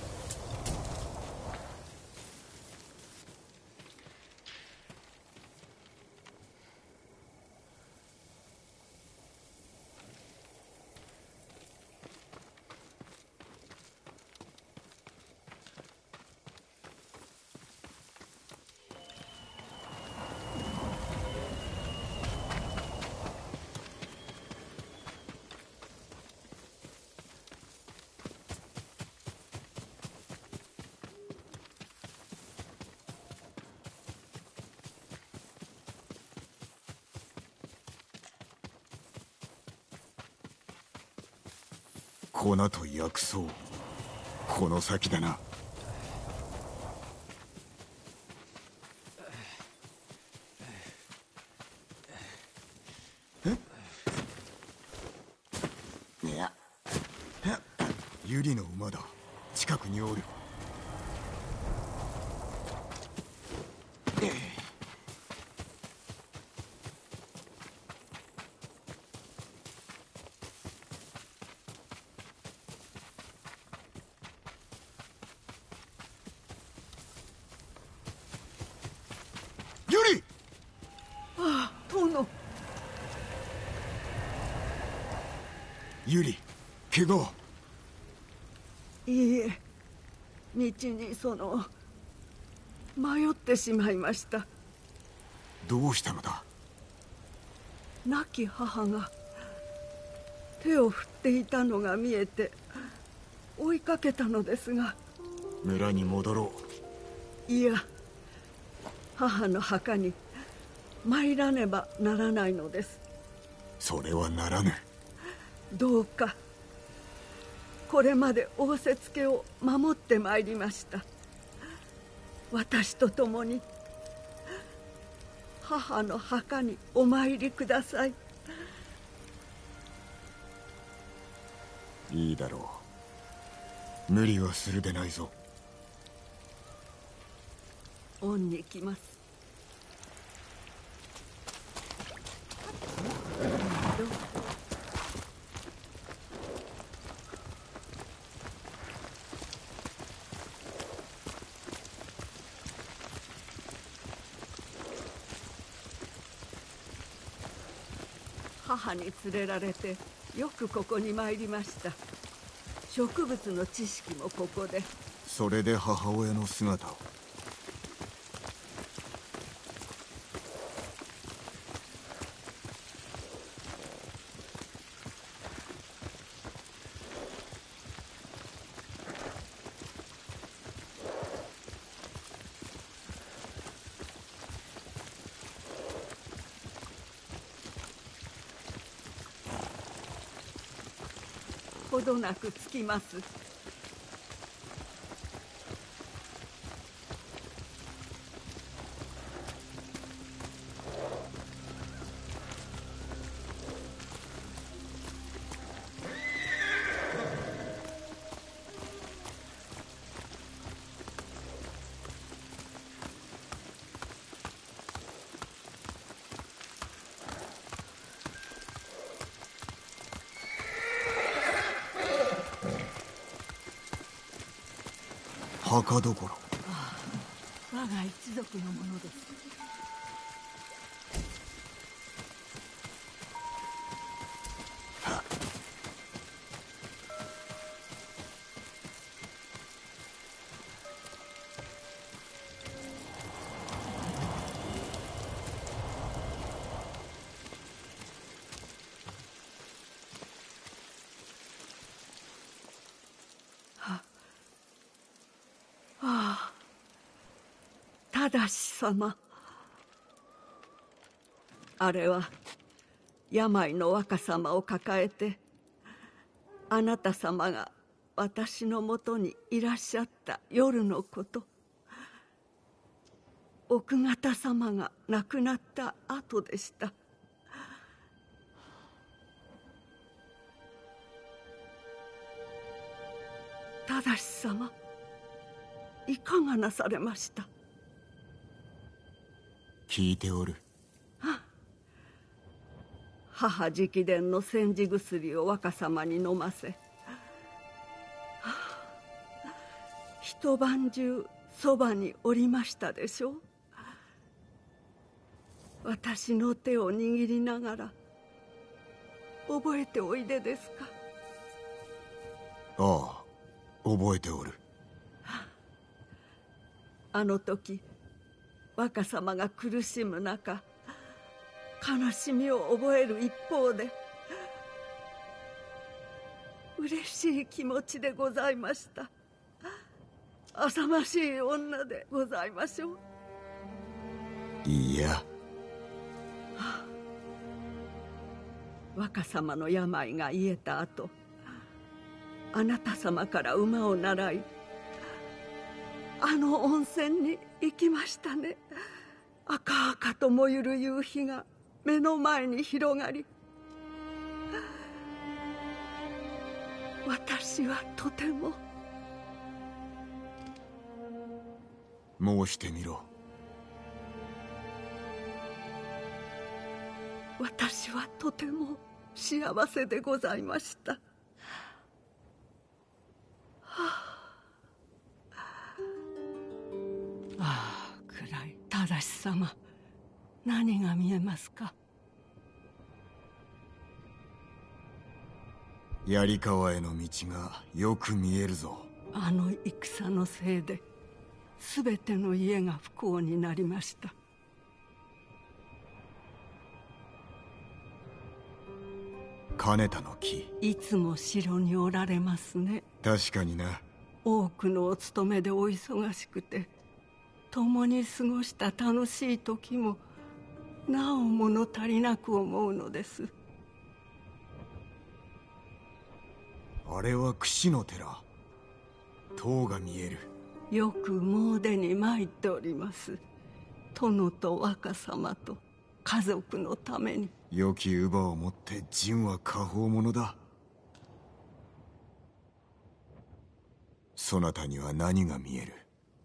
粉と薬草、この先だな。ユリの馬だ。近くにおる。ユリ！ ああ、殿。 ユリ、怪我は？ いいえ、道にその迷ってしまいました。 どうしたのだ？ 亡き母が手を振っていたのが見えて追いかけたのですが。 村に戻ろう。いや、母の墓に参らねばならないのです。 それはならぬ。 どうかこれまで仰せつけを守ってまいりました。私と共に母の墓にお参りください。 いいだろう。無理はするでないぞ。 恩に来ます。母に連れられてよくここに参りました。植物の知識もここで。 それで母親の姿を。 ほどなく着きます。 墓どころ。 ああ、我が一族のものです。ああ、正様。あれは病の若様を抱えてあなた様が私のもとにいらっしゃった夜のこと。奥方様が亡くなった後でした。正様、いかがなされました？ 聞いておる。 母直伝の煎じ薬を若様に飲ませ、一晩中そばにおりましたでしょう。私の手を握りながら覚えておいでですか？ ああ、覚えておる。 あの時若様が苦しむ中、悲しみを覚える一方で嬉しい気持ちでございました。浅ましい女でございましょう。 いや、 若様の病が癒えた後、 あなた様から馬を習い、あの温泉に行きましたね。赤々と燃ゆる夕日が目の前に広がり、私はとても。 申してみろ。 私はとても幸せでございました。はあ、ああ、暗い。正し様、何が見えますか？ 槍川への道がよく見えるぞ。 あの戦のせいで全ての家が不幸になりました。 金田の木、 いつも城におられますね。 確かにな。 多くのお勤めでお忙しくて、共に過ごした楽しい時もなお物足りなく思うのです。 あれは櫛の寺。塔が見える。 よく詣に参っております。殿と若様と家族のために。 良き乳母をもって陣は果報者だ。そなたには何が見える？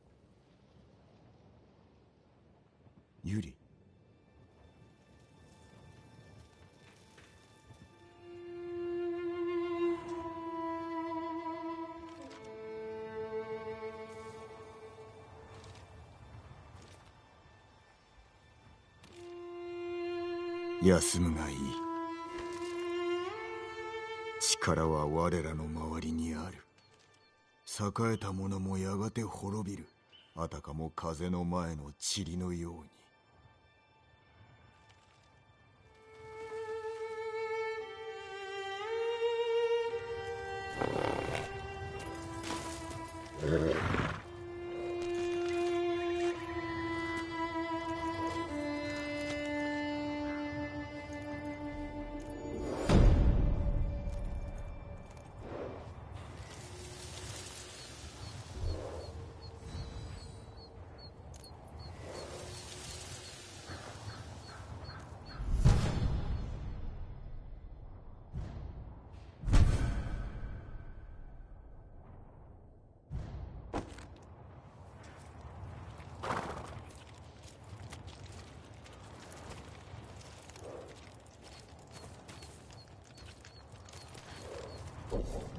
ユリ。休むがいい。力は我らの周りにある。栄えた者もやがて滅びる。あたかも風の前の塵のように。Oh.